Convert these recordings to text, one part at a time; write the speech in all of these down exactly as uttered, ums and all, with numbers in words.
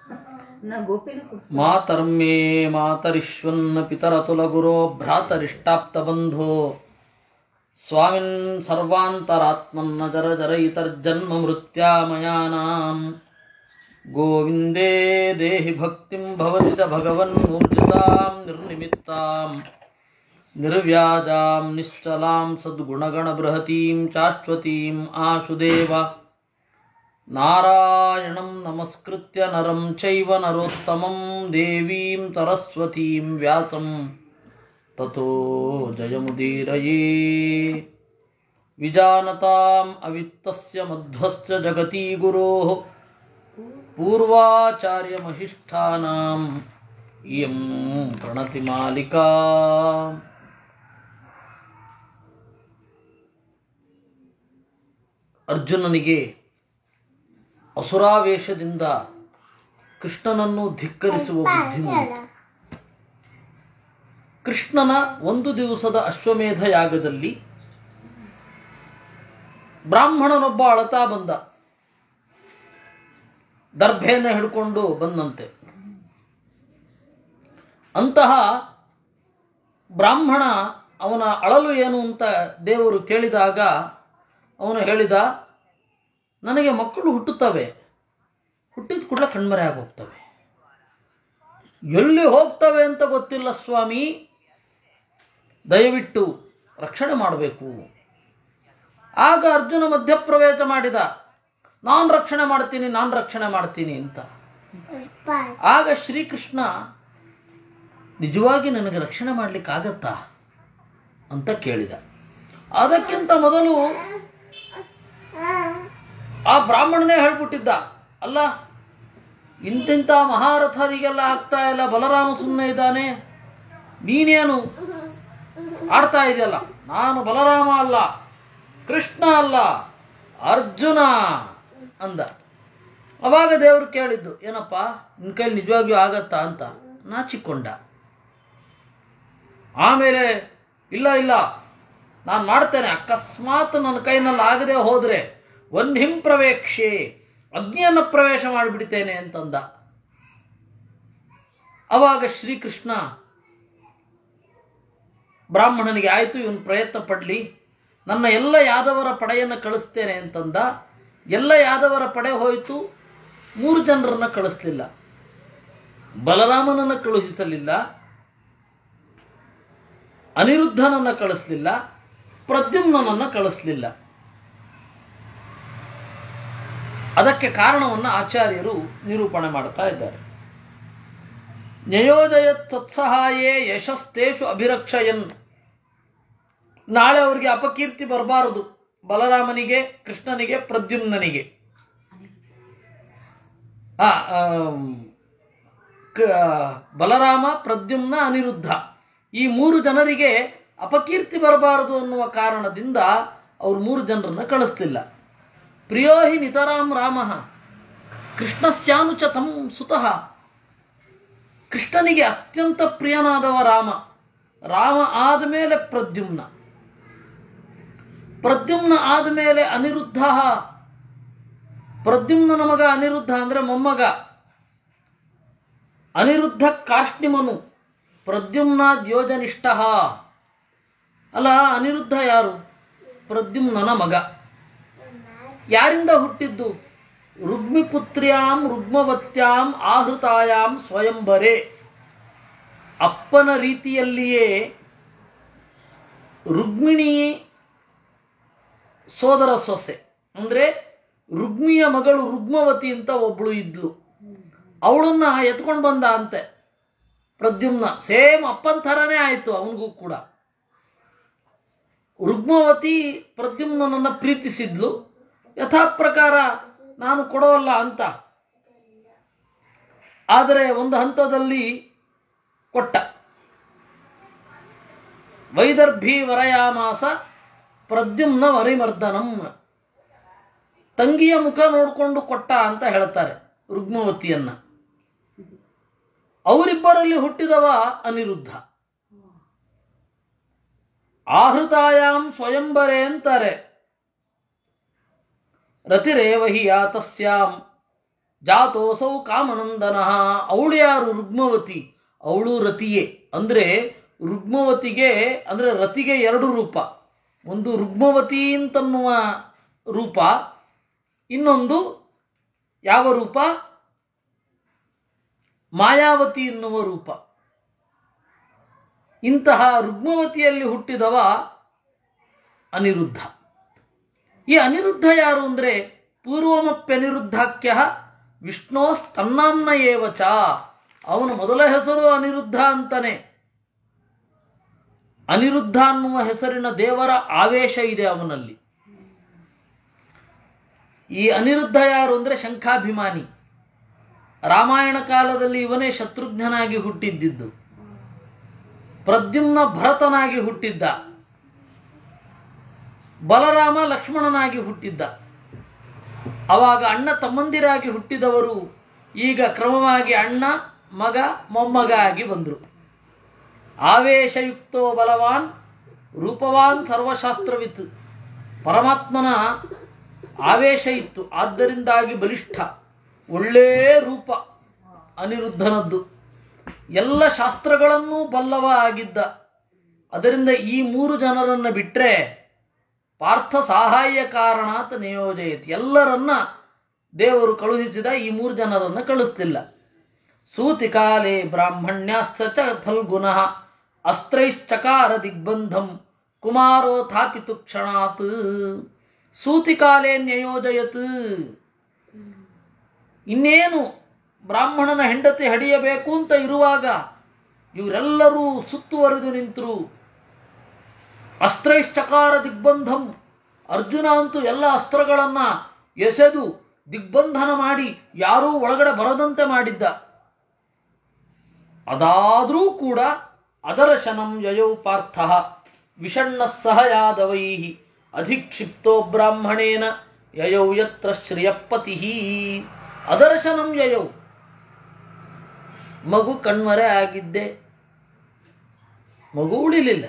ಮಾತರ್ಮೇ ಮಾತರಿಶ್ವನ್ನ ಪಿತರತುಲ ಗುರೋ ಭ್ರಾತರಿಷ್ಟಾಪ್ತ ಬಂಧೋ ಸ್ವಾಮಿನ್ ಸರ್ವಾಂತರಾತ್ಮನ್ನ ಜರ ಜರಯಿತರ್ಜನ್ಮ ಮೃತ್ಯಾಮಯಾನಾಂ ಗೋವಿಂದೇ ದೇಹಿ ಭಕ್ತಿಂ ಭವತಿ ಚ ಭಗವನ್ ಮೂರ್ಜಿತಾಂ ನಿರ್ನಿಮಿತ್ತಾಂ ನಿರ್ವ್ಯಾಜಾಂ ನಿಶ್ಚಲಾಂ ಸದ್ಗುಣಗಣ ಬೃಹತೀಂ ಶಾಶ್ವತೀಂ ಆಶುದೇವ ನಾರಾಯಣಂ ನಮಸ್ಕೃತ್ಯ ನರಂ ಚೈವ ನರೋತ್ತಮಂ ದೇವೀಂ ಸರಸ್ವತೀಂ ವ್ಯಾಸಂ ತತೋ ಜಯಮುದೀರಯೇ ವಿಜಾನತಾಂ ಅವಿತ್ತಸ್ಯ ಮಧ್ವಸ್ಯ ಜಗತಿ ಗುರೋಃ ಪೂರ್ವಾಚಾರ್ಯಮಹಿಷ್ಠಾನಾಂ ಇಯಂ ಪ್ರಣತಿ ಮಾಲಿಕಾ. ಅರ್ಜುನನಿಗೆ ಅಸುರಾವೇಶದಿಂದ ಕೃಷ್ಣನನ್ನು ಧಿಕ್ಕರಿಸುವ ಬುದ್ಧಿ ಬಂತು. ಕೃಷ್ಣನ ಒಂದು ದಿವಸದ ಅಶ್ವಮೇಧ ಯಾಗದಲ್ಲಿ ಬ್ರಾಹ್ಮಣನೊಬ್ಬ ಅಳತಾ ಬಂದ. ದರ್ಭೆಯನ್ನು ಹಿಡ್ಕೊಂಡು ಬಂದಂತೆ. ಅಂತಹ ಬ್ರಾಹ್ಮಣ ಅವನ ಅಳಲು ಏನು ಅಂತ ದೇವರು ಕೇಳಿದಾಗ ಅವನು ಹೇಳಿದ, ನನಗೆ ಮಕ್ಕಳು ಹುಟ್ಟುತ್ತವೆ, ಹುಟ್ಟಿದ ಕೂಡಲೇ ಕಣ್ಮರೆ ಆಗೋಗ್ತವೆ, ಎಲ್ಲಿ ಹೋಗ್ತವೆ ಅಂತ ಗೊತ್ತಿಲ್ಲ ಸ್ವಾಮಿ, ದಯವಿಟ್ಟು ರಕ್ಷಣೆ ಮಾಡಬೇಕು. ಆಗ ಅರ್ಜುನ ಮಧ್ಯಪ್ರವೇಶ ಮಾಡಿದ, ನಾನು ರಕ್ಷಣೆ ಮಾಡ್ತೀನಿ ನಾನು ರಕ್ಷಣೆ ಮಾಡ್ತೀನಿ ಅಂತ. ಆಗ ಶ್ರೀಕೃಷ್ಣ, ನಿಜವಾಗಿ ನನಗೆ ರಕ್ಷಣೆ ಮಾಡಲಿಕ್ಕಾಗತ್ತಾ ಅಂತ ಕೇಳಿದ. ಅದಕ್ಕಿಂತ ಮೊದಲು ಆ ಬ್ರಾಹ್ಮಣನೇ ಹೇಳ್ಬಿಟ್ಟಿದ್ದ, ಅಲ್ಲ ಇಂತಿಂಥ ಮಹಾರಥರಿಗೆಲ್ಲ ಆಗ್ತಾ ಇಲ್ಲ, ಬಲರಾಮ ಸುಮ್ಮನೆ ಇದ್ದಾನೆ, ನೀನೇನು ಆಡ್ತಾ ಇದೆಯಲ್ಲ, ನಾನು ಬಲರಾಮ ಅಲ್ಲ, ಕೃಷ್ಣ ಅಲ್ಲ, ಅರ್ಜುನ ಅಂದ. ಅವಾಗ ದೇವರು ಕೇಳಿದ್ದು, ಏನಪ್ಪ ನಿನ್ನ ಕೈಲಿ ನಿಜವಾಗಿಯೂ ಆಗತ್ತಾ ಅಂತ. ನಾಚಿಕೊಂಡ. ಆಮೇಲೆ ಇಲ್ಲ ಇಲ್ಲ ನಾನು ಮಾಡ್ತೇನೆ, ಅಕಸ್ಮಾತ್ ನನ್ನ ಕೈನಲ್ಲಿ ಆಗದೆ ಹೋದರೆ ವನ್ಹಿಂ ಪ್ರವೇಕ್ಷೆ, ಅಗ್ನಿಯನ್ನು ಪ್ರವೇಶ ಮಾಡಿಬಿಡ್ತೇನೆ ಅಂತಂದ. ಅವಾಗ ಶ್ರೀಕೃಷ್ಣ ಬ್ರಾಹ್ಮಣನಿಗೆ ಆಯಿತು, ಇವನು ಪ್ರಯತ್ನ ಪಡಲಿ, ನನ್ನ ಎಲ್ಲ ಯಾದವರ ಪಡೆಯನ್ನು ಕಳಿಸ್ತೇನೆ ಅಂತಂದ. ಎಲ್ಲ ಯಾದವರ ಪಡೆ ಹೋಯಿತು, ಮೂರು ಜನರನ್ನು ಕಳಿಸ್ಲಿಲ್ಲ. ಬಲರಾಮನನ್ನು ಕಳುಹಿಸಲಿಲ್ಲ, ಅನಿರುದ್ಧನನ್ನು ಕಳಿಸ್ಲಿಲ್ಲ, ಪ್ರದ್ಯುಮ್ನನನ್ನು ಕಳಿಸ್ಲಿಲ್ಲ. ಅದಕ್ಕೆ ಕಾರಣವನ್ನು ಆಚಾರ್ಯರು ನಿರೂಪಣೆ ಮಾಡ್ತಾ ಇದ್ದಾರೆ. ನ್ಯಯೋಜಯತ್ ತತ್ಸಹಾಯೇ ಯಶಸ್ತೇಷು ಅಭಿರಕ್ಷಯನ್. ನಾಳೆ ಅವರಿಗೆ ಅಪಕೀರ್ತಿ ಬರಬಾರದು, ಬಲರಾಮನಿಗೆ, ಕೃಷ್ಣನಿಗೆ, ಪ್ರದ್ಯುಮ್ನನಿಗೆ. ಆ ಬಲರಾಮ, ಪ್ರದ್ಯುಮ್ನ, ಅನಿರುದ್ಧ ಈ ಮೂರು ಜನರಿಗೆ ಅಪಕೀರ್ತಿ ಬರಬಾರದು ಅನ್ನುವ ಕಾರಣದಿಂದ ಅವರು ಮೂರು ಜನರನ್ನು ಕಳಿಸ್ಲಿಲ್ಲ. ಪ್ರಿಯೋ ಹಿ ನಿತರಾಂ ರಾಮ ಕೃಷ್ಣಸ್ಯಾನುಚ ತಂ ಸುತಃ. ಕೃಷ್ಣನಿಗೆ ಅತ್ಯಂತ ಪ್ರಿಯನಾದವ ರಾಮ. ರಾಮ ಆದಮೇಲೆ ಪ್ರದ್ಯುಮ್ನ, ಪ್ರದ್ಯುಮ್ನ ಆದಮೇಲೆ ಅನಿರುದ್ಧ. ಪ್ರದ್ಯುಮ್ನನ ಮಗ ಅನಿರುದ್ಧ ಅಂದರೆ ಮೊಮ್ಮಗ. ಅನಿರುದ್ಧ ಕಾರ್ಷ್ಣಿಮನು, ಪ್ರದ್ಯುಮ್ನ ದ್ಯೋಜನಿಷ್ಠ. ಅಲ್ಲ, ಅನಿರುದ್ಧ ಯಾರು? ಪ್ರದ್ಯುಮ್ನನ ಮಗ. ಯಾರಿಂದ ಹುಟ್ಟಿದ್ದು? ರುಗ್ಮಿಪುತ್ರ್ಯಾಂ ರುಗ್ಮವತ್ಯಾಂ ಆಹೃತಾಯಾಂ ಸ್ವಯಂವರೇ. ಅಪ್ಪನ ರೀತಿಯಲ್ಲಿಯೇ ರುಗ್ಮಿಣಿ ಸೋದರ ಸೊಸೆ, ಅಂದರೆ ರುಗ್ಮಿಯ ಮಗಳು ರುಗ್ಮವತಿ ಅಂತ ಒಬ್ಳು ಇದ್ಲು. ಅವಳನ್ನ ಎತ್ಕೊಂಡು ಬಂದ ಅಂತೆ ಪ್ರದ್ಯುಮ್ನ. ಸೇಮ್ ಅಪ್ಪನ ಥರನೇ ಆಯಿತು ಅವನಿಗೂ ಕೂಡ. ರುಗ್ಮವತಿ ಪ್ರದ್ಯುಮ್ನನನ್ನು ಪ್ರೀತಿಸಿದ್ಲು. ಯಥಾ ಪ್ರಕಾರ ನಾನು ಕೊಡೋಲ್ಲ ಅಂತ, ಆದರೆ ಒಂದು ಹಂತದಲ್ಲಿ ಕೊಟ್ಟ. ವೈದರ್ಭಿ ವರಯಾಮಾಸ ಪ್ರದ್ಯುಮ್ನ ವರಿಮರ್ದನಂ. ತಂಗಿಯ ಮುಖ ನೋಡಿಕೊಂಡು ಕೊಟ್ಟ ಅಂತ ಹೇಳ್ತಾರೆ ರುಗ್ಮವತಿಯನ್ನ. ಅವರಿಬ್ಬರಲ್ಲಿ ಹುಟ್ಟಿದವ ಅನಿರುದ್ಧ. ಆಹೃತಾಯಾಂ ಸ್ವಯಂವರೇ ಅಂತಾರೆ. ರತಿರೇವ ಹಿ ಯಾತಸ್ಯಾಂ ಜಾತೋಸೌ ಕಾಮನಂದನ. ಅವಳು ಯಾರು? ರುಗ್ಮವತಿ. ಅವಳು ರತಿಯೇ. ಅಂದರೆ ರುಗ್ಮವತಿಗೆ, ಅಂದರೆ ರತಿಗೆ ಎರಡು ರೂಪ. ಒಂದು ರುಗ್ಮವತಿ ಅಂತನ್ನುವ ರೂಪ, ಇನ್ನೊಂದು ಯಾವ ರೂಪ? ಮಾಯಾವತಿ ಎನ್ನುವ ರೂಪ. ಇಂತಹ ರುಗ್ಮವತಿಯಲ್ಲಿ ಹುಟ್ಟಿದವ ಅನಿರುದ್ಧ. ಈ ಅನಿರುದ್ಧ ಯಾರು ಅಂದರೆ ಪೂರ್ವಮಪ್ಯನಿರುದ್ಧಾಖ್ಯ ವಿಷ್ಣೋಸ್ತನ್ನಾಂನ ಏವಚ. ಅವನ ಮೊದಲ ಹೆಸರು ಅನಿರುದ್ಧ ಅಂತಾನೆ. ಅನಿರುದ್ಧ ಅನ್ನುವ ಹೆಸರಿನ ದೇವರ ಆವೇಶ ಇದೆ ಅವನಲ್ಲಿ. ಈ ಅನಿರುದ್ಧ ಯಾರು ಅಂದರೆ ಶಂಖಾಭಿಮಾನಿ. ರಾಮಾಯಣ ಕಾಲದಲ್ಲಿ ಇವನೇ ಶತ್ರುಘ್ನನಾಗಿ ಹುಟ್ಟಿದ್ದಿದ್ದು, ಪ್ರದ್ಯುಮ್ನ ಭರತನಾಗಿ ಹುಟ್ಟಿದ್ದ, ಬಲರಾಮ ಲಕ್ಷ್ಮಣನಾಗಿ ಹುಟ್ಟಿದ್ದ. ಅವಾಗ ಅಣ್ಣ ತಮ್ಮಂದಿರಾಗಿ ಹುಟ್ಟಿದವರು ಈಗ ಕ್ರಮವಾಗಿ ಅಣ್ಣ, ಮಗ, ಮೊಮ್ಮಗ ಆಗಿ ಬಂದರು. ಆವೇಶಯುಕ್ತೋ ಬಲವಾನ್ ರೂಪವಾನ್ ಸರ್ವಶಾಸ್ತ್ರವಿತ್. ಪರಮಾತ್ಮನ ಆವೇಶ ಇತ್ತು, ಆದ್ದರಿಂದಾಗಿ ಬಲಿಷ್ಠ, ಒಳ್ಳೆ ರೂಪ ಅನಿರುದ್ಧನದ್ದು. ಎಲ್ಲ ಶಾಸ್ತ್ರಗಳನ್ನೂ ಬಲ್ಲವ ಆಗಿದ್ದ. ಅದರಿಂದ ಈ ಮೂರು ಜನರನ್ನು ಬಿಟ್ಟರೆ ಪಾರ್ಥ ಸಹಾಯ ಕಾರಣಾತ್ ನಿಯೋಜಯತಿ. ಎಲ್ಲರನ್ನ ದೇವರು ಕಳುಹಿಸಿದ, ಈ ಮೂರು ಜನರನ್ನು ಕಳಿಸ್ತಿಲ್ಲ. ಸೂತಿಕಾಲೇ ಬ್ರಾಹ್ಮಣ್ಯಾಶ್ಚ ಫಲ್ಗುಣಃ ಅಸ್ತ್ರೈಶ್ಚಕಾರ ದಿಗ್ಬಂಧಂ ಕುಮಾರೋ ಥಾಪಿತು ಕ್ಷಣಾತ್. ಸೂತಿಕಾಲೇ ನ್ಯಯೋಜಯತ್. ಇನ್ನೇನು ಬ್ರಾಹ್ಮಣನ ಹೆಂಡತಿ ಹಡಿಯಬೇಕು ಅಂತ ಇರುವಾಗ ಇವರೆಲ್ಲರೂ ಸುತ್ತುವರೆದು ನಿಂತರು. ಅಸ್ತ್ರೈಶ್ಚಕಾರ ದಿಗ್ಬಂಧಂ. ಅರ್ಜುನ ಅಂತೂ ಎಲ್ಲ ಅಸ್ತ್ರಗಳನ್ನು ಎಸೆದು ದಿಗ್ಬಂಧನ ಮಾಡಿ ಯಾರೂ ಒಳಗಡೆ ಬರದಂತೆ ಮಾಡಿದ್ದ. ಅದಾದರೂ ಕೂಡ ಅದರ್ಶನಂ ಯಯೌ ಪಾರ್ಥ ವಿಷಣ್ಣ ಸಹ ಯಾದವೈ ಅಧಿಕ್ಷಿಪ್ತೋ ಬ್ರಾಹ್ಮಣೇನ ಯಯೌ ಯತ್ರ ಶ್ರಿಯಪತಿ. ಅದರ್ಶನಂ ಯಯೌ. ಮಗು ಕಣ್ಮರೆ ಆಗಿದ್ದೆ, ಮಗು ಉಳಿಲಿಲ್ಲ.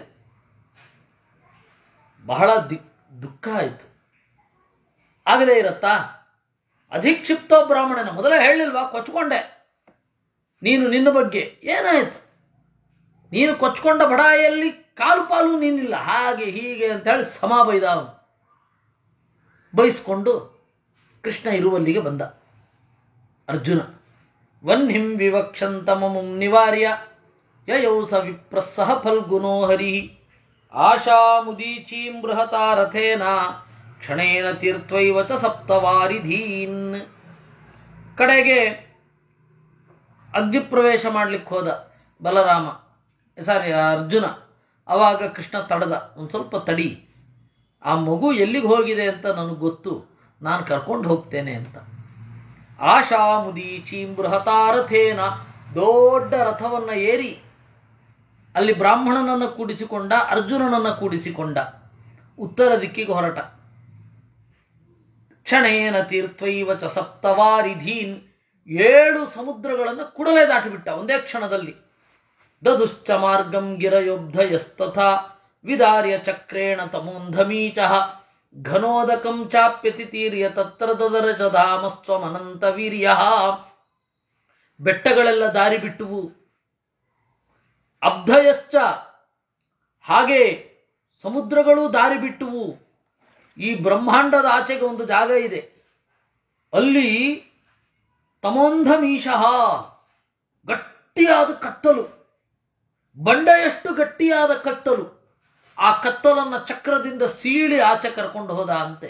ಬಹಳ ದಿಕ್ ದುಃಖ ಆಯಿತು. ಆಗದೇ ಇರತ್ತಾ? ಅಧಿಕ್ಷಿಪ್ತೋ ಬ್ರಾಹ್ಮಣನ. ಮೊದಲೇ ಹೇಳಿಲ್ವಾ? ಕೊಚ್ಕೊಂಡೆ ನೀನು, ನಿನ್ನ ಬಗ್ಗೆ ಏನಾಯಿತು? ನೀನು ಕೊಚ್ಕೊಂಡ ಬಡಾಯಿಯಲ್ಲಿ ಕಾಲು ಪಾಲು ನೀನಿಲ್ಲ, ಹಾಗೆ ಹೀಗೆ ಅಂತ ಹೇಳಿ ಸಮ ಬೈದ. ಅವನು ಬೈಸ್ಕೊಂಡು ಕೃಷ್ಣ ಇರುವಲ್ಲಿಗೆ ಬಂದ. ಅರ್ಜುನ ವನ್ಹಿಂ ವಿವಕ್ಷಂತಮಮುಂ ನಿವಾರ್ಯ ಯಯೌ ಸ ವಿಪ್ರಸ್ಸಹ ಫಲ್ಗುನೋ ಹರಿ ಆಶಾಮುದೀಚೀಂ ಬೃಹತಾ ರಥೇನ ಕ್ಷಣೇನ ತೀರ್ಥೈವ ಚ ಸಪ್ತವಾರಿಧೀನ್. ಕಡೆಗೆ ಅಗ್ನಿಪ್ರವೇಶ ಮಾಡಲಿಕ್ಕೆ ಹೋದ ಬಲರಾಮ, ಸಾರಿ ಅರ್ಜುನ. ಆವಾಗ ಕೃಷ್ಣ ತಡೆದ. ಒಂದು ಸ್ವಲ್ಪ ತಡಿ, ಆ ಮಗು ಎಲ್ಲಿಗೆ ಹೋಗಿದೆ ಅಂತ ನನಗೆ ಗೊತ್ತು, ನಾನು ಕರ್ಕೊಂಡು ಹೋಗ್ತೇನೆ ಅಂತ. ಆಶಾಮುದೀಚೀಂ ಬೃಹತಾ ರಥೇನ. ದೊಡ್ಡ ರಥವನ್ನು ಏರಿ ಅಲ್ಲಿ ಬ್ರಾಹ್ಮಣನನ್ನು ಕೂಡಿಸಿಕೊಂಡ, ಅರ್ಜುನನನ್ನು ಕೂಡಿಸಿಕೊಂಡ, ಉತ್ತರ ದಿಕ್ಕಿಗೆ ಹೊರಟ. ಕ್ಷಣೇನ ತೀರ್ಥೈವ ಚ ಸಪ್ತವಾರಿಧೀನ್. ಏಳು ಸಮುದ್ರಗಳನ್ನು ಕುಡಲೇ ದಾಟಿಬಿಟ್ಟ ಒಂದೇ ಕ್ಷಣದಲ್ಲಿ. ದದುಶ್ಚ ಮಾರ್ಗಂ ಗಿರಯೋಬ್ಧಯಸ್ತಥಾ ವಿದಾರ್ಯ ಚಕ್ರೇಣ ತಮೋಂಧಮೀಚಃ ಘನೋದಕಂ ಚಾಪ್ಯತಿತೀರ್ಯ ತತ್ರ ದದರಚ ಧಾಮಸ್ವಮನಂತ ವೀರ್ಯ. ಬೆಟ್ಟಗಳೆಲ್ಲ ದಾರಿ ಬಿಟ್ಟುವು. ಅಬ್ಧಯಶ್ಚ, ಹಾಗೆ ಸಮುದ್ರಗಳು ದಾರಿ ಬಿಟ್ಟುವು. ಈ ಬ್ರಹ್ಮಾಂಡದ ಆಚೆಗೆ ಒಂದು ಜಾಗ ಇದೆ, ಅಲ್ಲಿ ತಮೋಂಧಮೀಶಃ, ಗಟ್ಟಿಯಾದ ಕತ್ತಲು, ಬಂಡೆಯಷ್ಟು ಗಟ್ಟಿಯಾದ ಕತ್ತಲು. ಆ ಕತ್ತಲನ್ನು ಚಕ್ರದಿಂದ ಸೀಳಿ ಆಚೆ ಕರ್ಕೊಂಡು ಹೋದ ಅಂತೆ.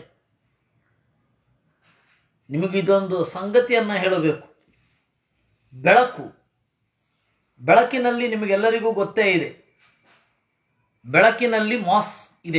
ನಿಮಗಿದೊಂದು ಸಂಗತಿಯನ್ನ ಹೇಳಬೇಕು. ಬೆಳಕು, ಬೆಳಕಿನಲ್ಲಿ ನಿಮಗೆಲ್ಲರಿಗೂ ಗೊತ್ತೇ ಇದೆ, ಬೆಳಕಿನಲ್ಲಿ ಮಾಸ್ ಇದೆ,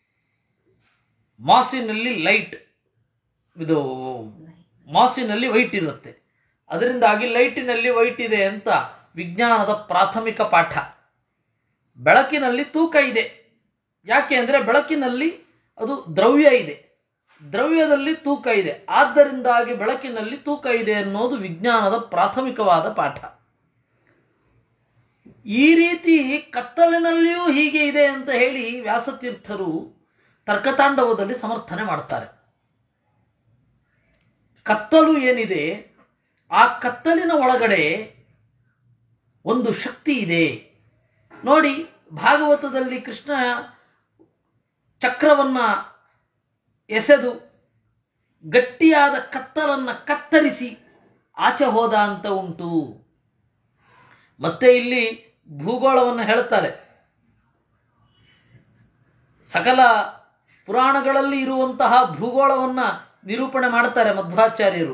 ಮಾಸಿನಲ್ಲಿ ಲೈಟ್, ಇದು ಮಾಸಿನಲ್ಲಿ ವೈಟ್ ಇರುತ್ತೆ. ಅದರಿಂದಾಗಿ ಲೈಟಿನಲ್ಲಿ ವೈಟ್ ಇದೆ ಅಂತ ವಿಜ್ಞಾನದ ಪ್ರಾಥಮಿಕ ಪಾಠ. ಬೆಳಕಿನಲ್ಲಿ ತೂಕ ಇದೆ. ಯಾಕೆ ಅಂದರೆ ಬೆಳಕಿನಲ್ಲಿ ಅದು ದ್ರವ್ಯ ಇದೆ, ದ್ರವ್ಯದಲ್ಲಿ ತೂಕ ಇದೆ. ಆದ್ದರಿಂದಾಗಿ ಬೆಳಕಿನಲ್ಲಿ ತೂಕ ಇದೆ ಅನ್ನೋದು ವಿಜ್ಞಾನದ ಪ್ರಾಥಮಿಕವಾದ ಪಾಠ. ಈ ರೀತಿ ಕತ್ತಲಿನಲ್ಲಿಯೂ ಹೀಗೆ ಇದೆ ಅಂತ ಹೇಳಿ ವ್ಯಾಸತೀರ್ಥರು ತರ್ಕತಾಂಡವದಲ್ಲಿ ಸಮರ್ಥನೆ ಮಾಡ್ತಾರೆ. ಕತ್ತಲು ಏನಿದೆ ಆ ಕತ್ತಲಿನ ಒಳಗಡೆ ಒಂದು ಶಕ್ತಿ ಇದೆ ನೋಡಿ. ಭಾಗವತದಲ್ಲಿ ಕೃಷ್ಣ ಚಕ್ರವನ್ನ ಎಸೆದು ಗಟ್ಟಿಯಾದ ಕತ್ತಲನ್ನು ಕತ್ತರಿಸಿ ಆಚೆ ಹೋದ ಅಂತ ಉಂಟು. ಮತ್ತೆ ಇಲ್ಲಿ ಭೂಗೋಳವನ್ನು ಹೇಳ್ತಾರೆ. ಸಕಲ ಪುರಾಣಗಳಲ್ಲಿ ಇರುವಂತಹ ಭೂಗೋಳವನ್ನು ನಿರೂಪಣೆ ಮಾಡ್ತಾರೆ ಮಧ್ವಾಚಾರ್ಯರು.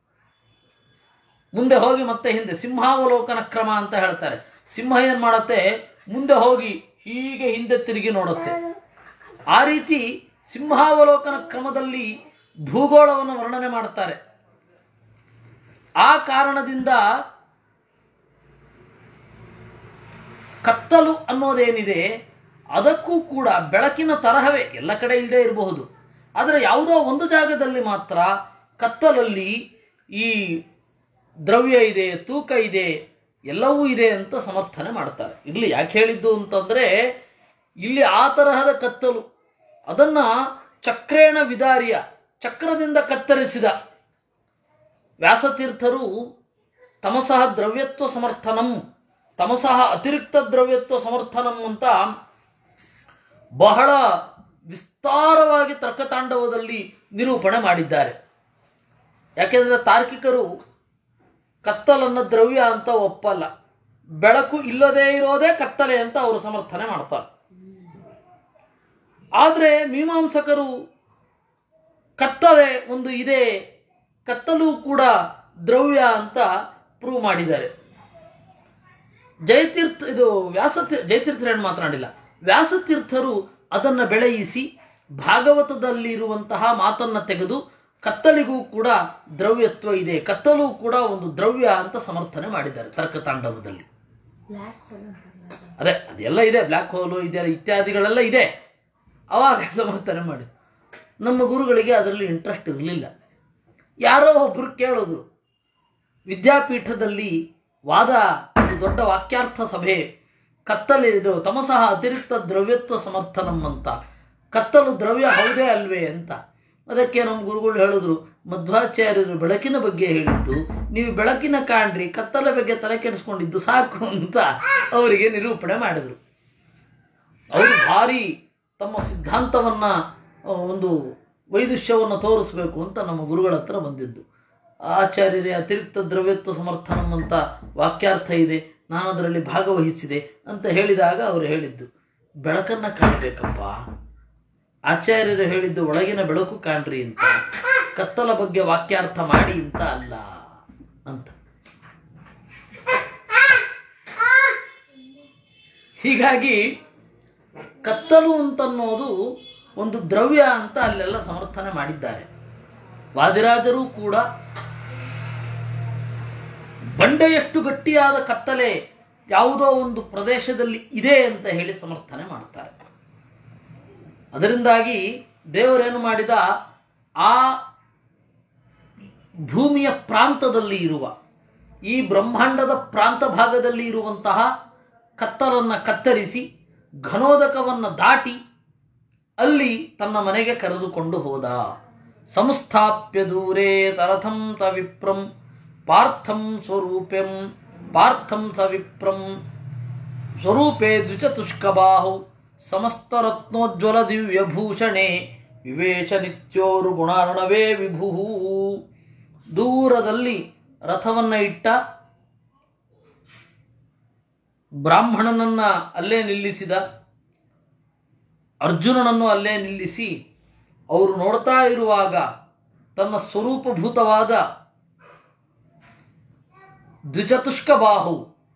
ಮುಂದೆ ಹೋಗಿ ಮತ್ತೆ ಹಿಂದೆ ಸಿಂಹಾವಲೋಕನ ಕ್ರಮ ಅಂತ ಹೇಳ್ತಾರೆ. ಸಿಂಹ ಏನ್ ಮಾಡುತ್ತೆ, ಮುಂದೆ ಹೋಗಿ ಹೀಗೆ ಹಿಂದೆ ತಿರುಗಿ ನೋಡುತ್ತೆ. ಆ ರೀತಿ ಸಿಂಹಾವಲೋಕನ ಕ್ರಮದಲ್ಲಿ ಭೂಗೋಳವನ್ನು ವರ್ಣನೆ ಮಾಡುತ್ತಾರೆ. ಆ ಕಾರಣದಿಂದ ಕತ್ತಲು ಅನ್ನೋದೇನಿದೆ ಅದಕ್ಕೂ ಕೂಡ ಬೆಳಕಿನ ತರಹವೇ, ಎಲ್ಲ ಕಡೆ ಇಲ್ಲದೆ ಇರಬಹುದು, ಆದರೆ ಯಾವುದೋ ಒಂದು ಜಾಗದಲ್ಲಿ ಮಾತ್ರ ಕತ್ತಲಲ್ಲಿ ಈ ದ್ರವ್ಯ ಇದೆ, ತೂಕ ಇದೆ, ಎಲ್ಲವೂ ಇದೆ ಅಂತ ಸಮರ್ಥನೆ ಮಾಡ್ತಾರೆ. ಇಲ್ಲಿ ಯಾಕೆ ಹೇಳಿದ್ದು ಅಂತಂದ್ರೆ, ಇಲ್ಲಿ ಆ ತರಹದ ಕತ್ತಲು ಅದನ್ನ ಚಕ್ರೇಣ ವಿದಾರಿಯ, ಚಕ್ರದಿಂದ ಕತ್ತರಿಸಿದ ವ್ಯಾಸತೀರ್ಥರು ತಮಸಃ ದ್ರವ್ಯತ್ವ ಸಮರ್ಥನಂ, ತಮಸಃ ಅತಿರಿಕ್ತ ದ್ರವ್ಯತ್ವ ಸಮರ್ಥನಂ ಅಂತ ಬಹಳ ವಿಸ್ತಾರವಾಗಿ ತರ್ಕತಾಂಡವದಲ್ಲಿ ನಿರೂಪಣೆ ಮಾಡಿದ್ದಾರೆ. ಯಾಕೆಂದ್ರೆ ತಾರ್ಕಿಕರು ಕತ್ತಲನ್ನು ದ್ರವ್ಯ ಅಂತ ಒಪ್ಪಲ್ಲ, ಬೆಳಕು ಇಲ್ಲದೇ ಇರೋದೇ ಕತ್ತಲೆ ಅಂತ ಅವರು ಸಮರ್ಥನೆ ಮಾಡ್ತಾರೆ. ಆದರೆ ಮೀಮಾಂಸಕರು ಕತ್ತಲೆ ಒಂದು ಇದೆ, ಕತ್ತಲು ಕೂಡ ದ್ರವ್ಯ ಅಂತ ಪ್ರೂವ್ ಮಾಡಿದ್ದಾರೆ. ಜಯತೀರ್ಥ ಇದು ವ್ಯಾಸತೀ ಜಯತೀರ್ಥರೇನು ಮಾತನಾಡಿಲ್ಲ, ವ್ಯಾಸತೀರ್ಥರು ಅದನ್ನು ಬೆಳೆಯಿಸಿ ಭಾಗವತದಲ್ಲಿರುವಂತಹ ಮಾತನ್ನು ತೆಗೆದು ಕತ್ತಲಿಗೂ ಕೂಡ ದ್ರವ್ಯತ್ವ ಇದೆ, ಕತ್ತಲು ಕೂಡ ಒಂದು ದ್ರವ್ಯ ಅಂತ ಸಮರ್ಥನೆ ಮಾಡಿದ್ದಾರೆ ತರ್ಕತಾಂಡವದಲ್ಲಿ. ಅದೇ ಅದೆಲ್ಲ ಇದೆ, ಬ್ಲ್ಯಾಕ್ ಹೋಲು ಇದೆ, ಇತ್ಯಾದಿಗಳೆಲ್ಲ ಇದೆ. ಅವಾಗ ಸಮರ್ಥನೆ ಮಾಡಿ. ನಮ್ಮ ಗುರುಗಳಿಗೆ ಅದರಲ್ಲಿ ಇಂಟ್ರೆಸ್ಟ್ ಇರಲಿಲ್ಲ. ಯಾರೋ ಒಬ್ಬರು ಕೇಳಿದ್ರು, ವಿದ್ಯಾಪೀಠದಲ್ಲಿ ವಾದ, ಒಂದು ದೊಡ್ಡ ವಾಕ್ಯಾರ್ಥ ಸಭೆ, ಕತ್ತಲೆ ಇದು ತಮಸಃ ಅತಿರಿಕ್ತ ದ್ರವ್ಯತ್ವ ಸಮರ್ಥನಂ ಅಂತ, ಕತ್ತಲು ದ್ರವ್ಯ ಹೌದೇ ಅಲ್ವೇ ಅಂತ. ಅದಕ್ಕೆ ನಮ್ಮ ಗುರುಗಳು ಹೇಳಿದ್ರು, ಮಧ್ವಾಚಾರ್ಯರು ಬೆಳಕಿನ ಬಗ್ಗೆ ಹೇಳಿದ್ದು, ನೀವು ಬೆಳಕಿನ ಕಾಣ್ರಿ, ಕತ್ತಲ ಬಗ್ಗೆ ತಲೆ ಕೆಡಿಸ್ಕೊಂಡಿದ್ದು ಸಾಕು ಅಂತ ಅವರಿಗೆ ನಿರೂಪಣೆ ಮಾಡಿದರು. ಅವರು ಭಾರಿ ತಮ್ಮ ಸಿದ್ಧಾಂತವನ್ನ, ಒಂದು ವೈದುಷ್ಯವನ್ನು ತೋರಿಸ್ಬೇಕು ಅಂತ ನಮ್ಮ ಗುರುಗಳ ಹತ್ರ ಬಂದಿದ್ದು. ಆಚಾರ್ಯರೇ ಅತಿರಿಕ್ತ ದ್ರವ್ಯತ್ವ ಸಮರ್ಥನಂ ಅಂತ ವಾಕ್ಯಾರ್ಥ ಇದೆ, ನಾನು ಅದರಲ್ಲಿ ಭಾಗವಹಿಸಿದೆ ಅಂತ ಹೇಳಿದಾಗ ಅವರು ಹೇಳಿದ್ದು, ಬೆಳಕನ್ನು ಕಾಣಬೇಕಪ್ಪ, ಆಚಾರ್ಯರು ಹೇಳಿದ್ದು ಒಳಗಿನ ಬೆಳಕು ಕಾಣ್ರಿ ಅಂತ, ಕತ್ತಲ ಬಗ್ಗೆ ವಾಕ್ಯಾರ್ಥ ಮಾಡಿ ಅಂತ ಅಲ್ಲ ಅಂತ. ಹೀಗಾಗಿ ಕತ್ತಲು ಅಂತನ್ನೋದು ಒಂದು ದ್ರವ್ಯ ಅಂತ ಅಲ್ಲೆಲ್ಲ ಸಮರ್ಥನೆ ಮಾಡಿದ್ದಾರೆ. ವಾದಿರಾಜರು ಕೂಡ ಬಂಡೆಯಷ್ಟು ಗಟ್ಟಿಯಾದ ಕತ್ತಲೆ ಯಾವುದೋ ಒಂದು ಪ್ರದೇಶದಲ್ಲಿ ಇದೆ ಅಂತ ಹೇಳಿ ಸಮರ್ಥನೆ ಮಾಡ್ತಾರೆ. ಅದರಿಂದಾಗಿ ದೇವರೇನು ಮಾಡಿದ, ಆ ಭೂಮಿಯ ಪ್ರಾಂತದಲ್ಲಿ ಇರುವ, ಈ ಬ್ರಹ್ಮಾಂಡದ ಪ್ರಾಂತ ಭಾಗದಲ್ಲಿ ಇರುವಂತಹ ಕತ್ತಲನ್ನು ಕತ್ತರಿಸಿ ಘನೋದಕವನ್ನು ದಾಟಿ ಅಲ್ಲಿ ತನ್ನ ಮನೆಗೆ ಕರೆದುಕೊಂಡು ಹೋದ. ಸಂಸ್ಥಾಪ್ಯ ದೂರೇ ತರಥಂ ತ ವಿಪ್ರಂ ಪಾರ್ಥಂ ಸ್ವರೂಪಂ ಪಾರ್ಥಂ ಸ ವಿಪ್ರಂ ಸ್ವರೂಪೇ ದ್ವಿಚತುಷ್ಕಬಾಹು ಸಮಸ್ತರತ್ನೋಜ್ವಲ ದಿವ್ಯಭೂಷಣೆ ವಿವೇಶ ನಿತ್ಯೋರು ಗುಣಾರ್ಣವೇ ವಿಭು. ದೂರದಲ್ಲಿ ರಥವನ್ನ ಇಟ್ಟ ಬ್ರಾಹ್ಮಣನನ್ನ ಅಲ್ಲೇ ನಿಲ್ಲಿಸಿದ, ಅರ್ಜುನನನ್ನು ಅಲ್ಲೇ ನಿಲ್ಲಿಸಿ ಅವರು ನೋಡ್ತಾ ಇರುವಾಗ ತನ್ನ ಸ್ವರೂಪಭೂತವಾದ ದ್ವಿಚತುಷ್ಕ ಬಾಹು,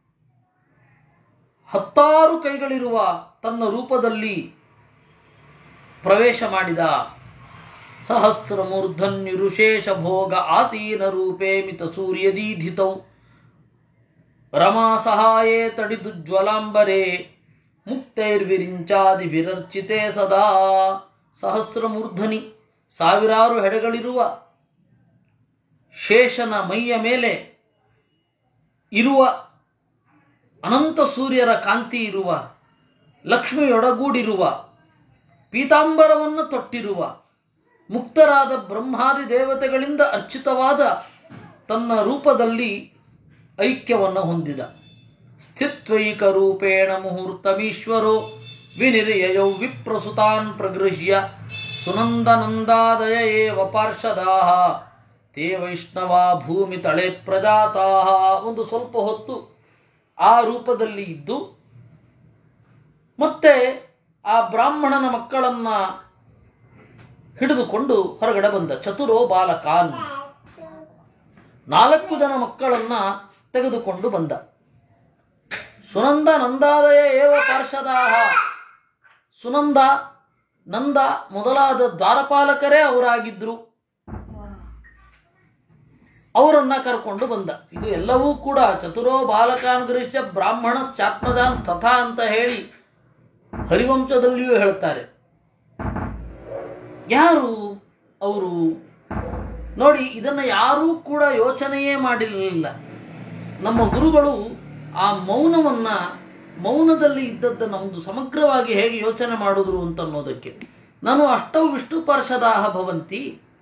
ಹತ್ತಾರು ಕೈಗಳಿರುವ ತನ್ನ ರೂಪದಲ್ಲಿ ಪ್ರವೇಶ ಮಾಡಿದ. ಸಹಸ್ರ ಮೂರ್ಧನ್ಯುರುಶೇಷ ಭೋಗ ಆತೀನ ರೂಪೇ ಮಿತ ಸೂರ್ಯದೀಧಿತೌ ರಮಾ ಸಹಾಯೇ ತಡಿದುಜ್ವಲಾಂಬರೇ ಮುಕ್ತೈರ್ವಿರಿಂಚಾದಿ ವಿರರ್ಚಿತೆ ಸದಾ. ಸಹಸ್ರ ಮೂರ್ಧನಿ, ಸಾವಿರಾರು ಹೆಡೆಗಳಿರುವ ಶೇಷನ ಮೈಯ ಮೇಲೆ ಇರುವ ಅನಂತ ಸೂರ್ಯರ ಕಾಂತಿ ಇರುವ, ಲಕ್ಷ್ಮಿಯೊಡಗೂಡಿರುವ, ಪೀತಾಂಬರವನ್ನು ತೊಟ್ಟಿರುವ, ಮುಕ್ತರಾದ ಬ್ರಹ್ಮಾದಿ ದೇವತೆಗಳಿಂದ ಅರ್ಚಿತವಾದ ತನ್ನ ರೂಪದಲ್ಲಿ ಐಕ್ಯವನ್ನು ಹೊಂದಿದ. ಸ್ಥಿತ್ವೈಕ ರೂಪೇಣ ಮುಹೂರ್ತಮೀಶ್ವರೋ ವಿನಿರ್ಯಯೌ ವಿಪ್ರಸುತಾನ್ ಪ್ರಗೃಹ್ಯ ಸುನಂದನಂದಾದಯ ಏವ ಪಾರ್ಷದಾಃ ತೇ ವೈಷ್ಣವ ಭೂಮಿ ತಳೆ ಪ್ರಜಾತಾಃ. ಒಂದು ಸ್ವಲ್ಪ ಹೊತ್ತು ಆ ರೂಪದಲ್ಲಿ ಇದ್ದು ಮತ್ತೆ ಆ ಬ್ರಾಹ್ಮಣನ ಮಕ್ಕಳನ್ನ ಹಿಡಿದುಕೊಂಡು ಹೊರಗಡೆ ಬಂದ. ಚತುರೋ ಬಾಲಕಾನ್, ನಾಲ್ಕು ಜನ ಮಕ್ಕಳನ್ನ ತೆಗೆದುಕೊಂಡು ಬಂದ. ಸುನಂದ ನಂದಾದಯ ಏವ ಪಾರ್ಷದಾಃ, ಸುನಂದ ನಂದ ಮೊದಲಾದ ದ್ವಾರಪಾಲಕರೇ ಅವರಾಗಿದ್ರು. ಅವರನ್ನ ಕರ್ಕೊಂಡು ಬಂದ. ಇದು ಎಲ್ಲವೂ ಕೂಡ ಚತುರೋ ಬಾಲಕಾನ್ ಗರಿಷ್ಠ ಬ್ರಾಹ್ಮಣ ಚಾತ್ಮಜಾನ್ ತಥಾ ಅಂತ ಹೇಳಿ ಹರಿವಂಶದಲ್ಲಿಯೂ ಹೇಳ್ತಾರೆ. ಯಾರು ಅವರು ನೋಡಿ, ಇದನ್ನ ಯಾರೂ ಕೂಡ ಯೋಚನೆಯೇ ಮಾಡಿರಲಿಲ್ಲ. ನಮ್ಮ ಗುರುಗಳು ಆ ಮೌನವನ್ನ, ಮೌನದಲ್ಲಿ ಇದ್ದದ್ದು ನಮ್ದು ಸಮಗ್ರವಾಗಿ ಹೇಗೆ ಯೋಚನೆ ಮಾಡಿದ್ರು ಅಂತ ಅನ್ನೋದಕ್ಕೆ. ನಾನು ಅಷ್ಟೌ ವಿಷ್ಣು ಪಾರ್ಷದಾಹ ಭವಂತಿ,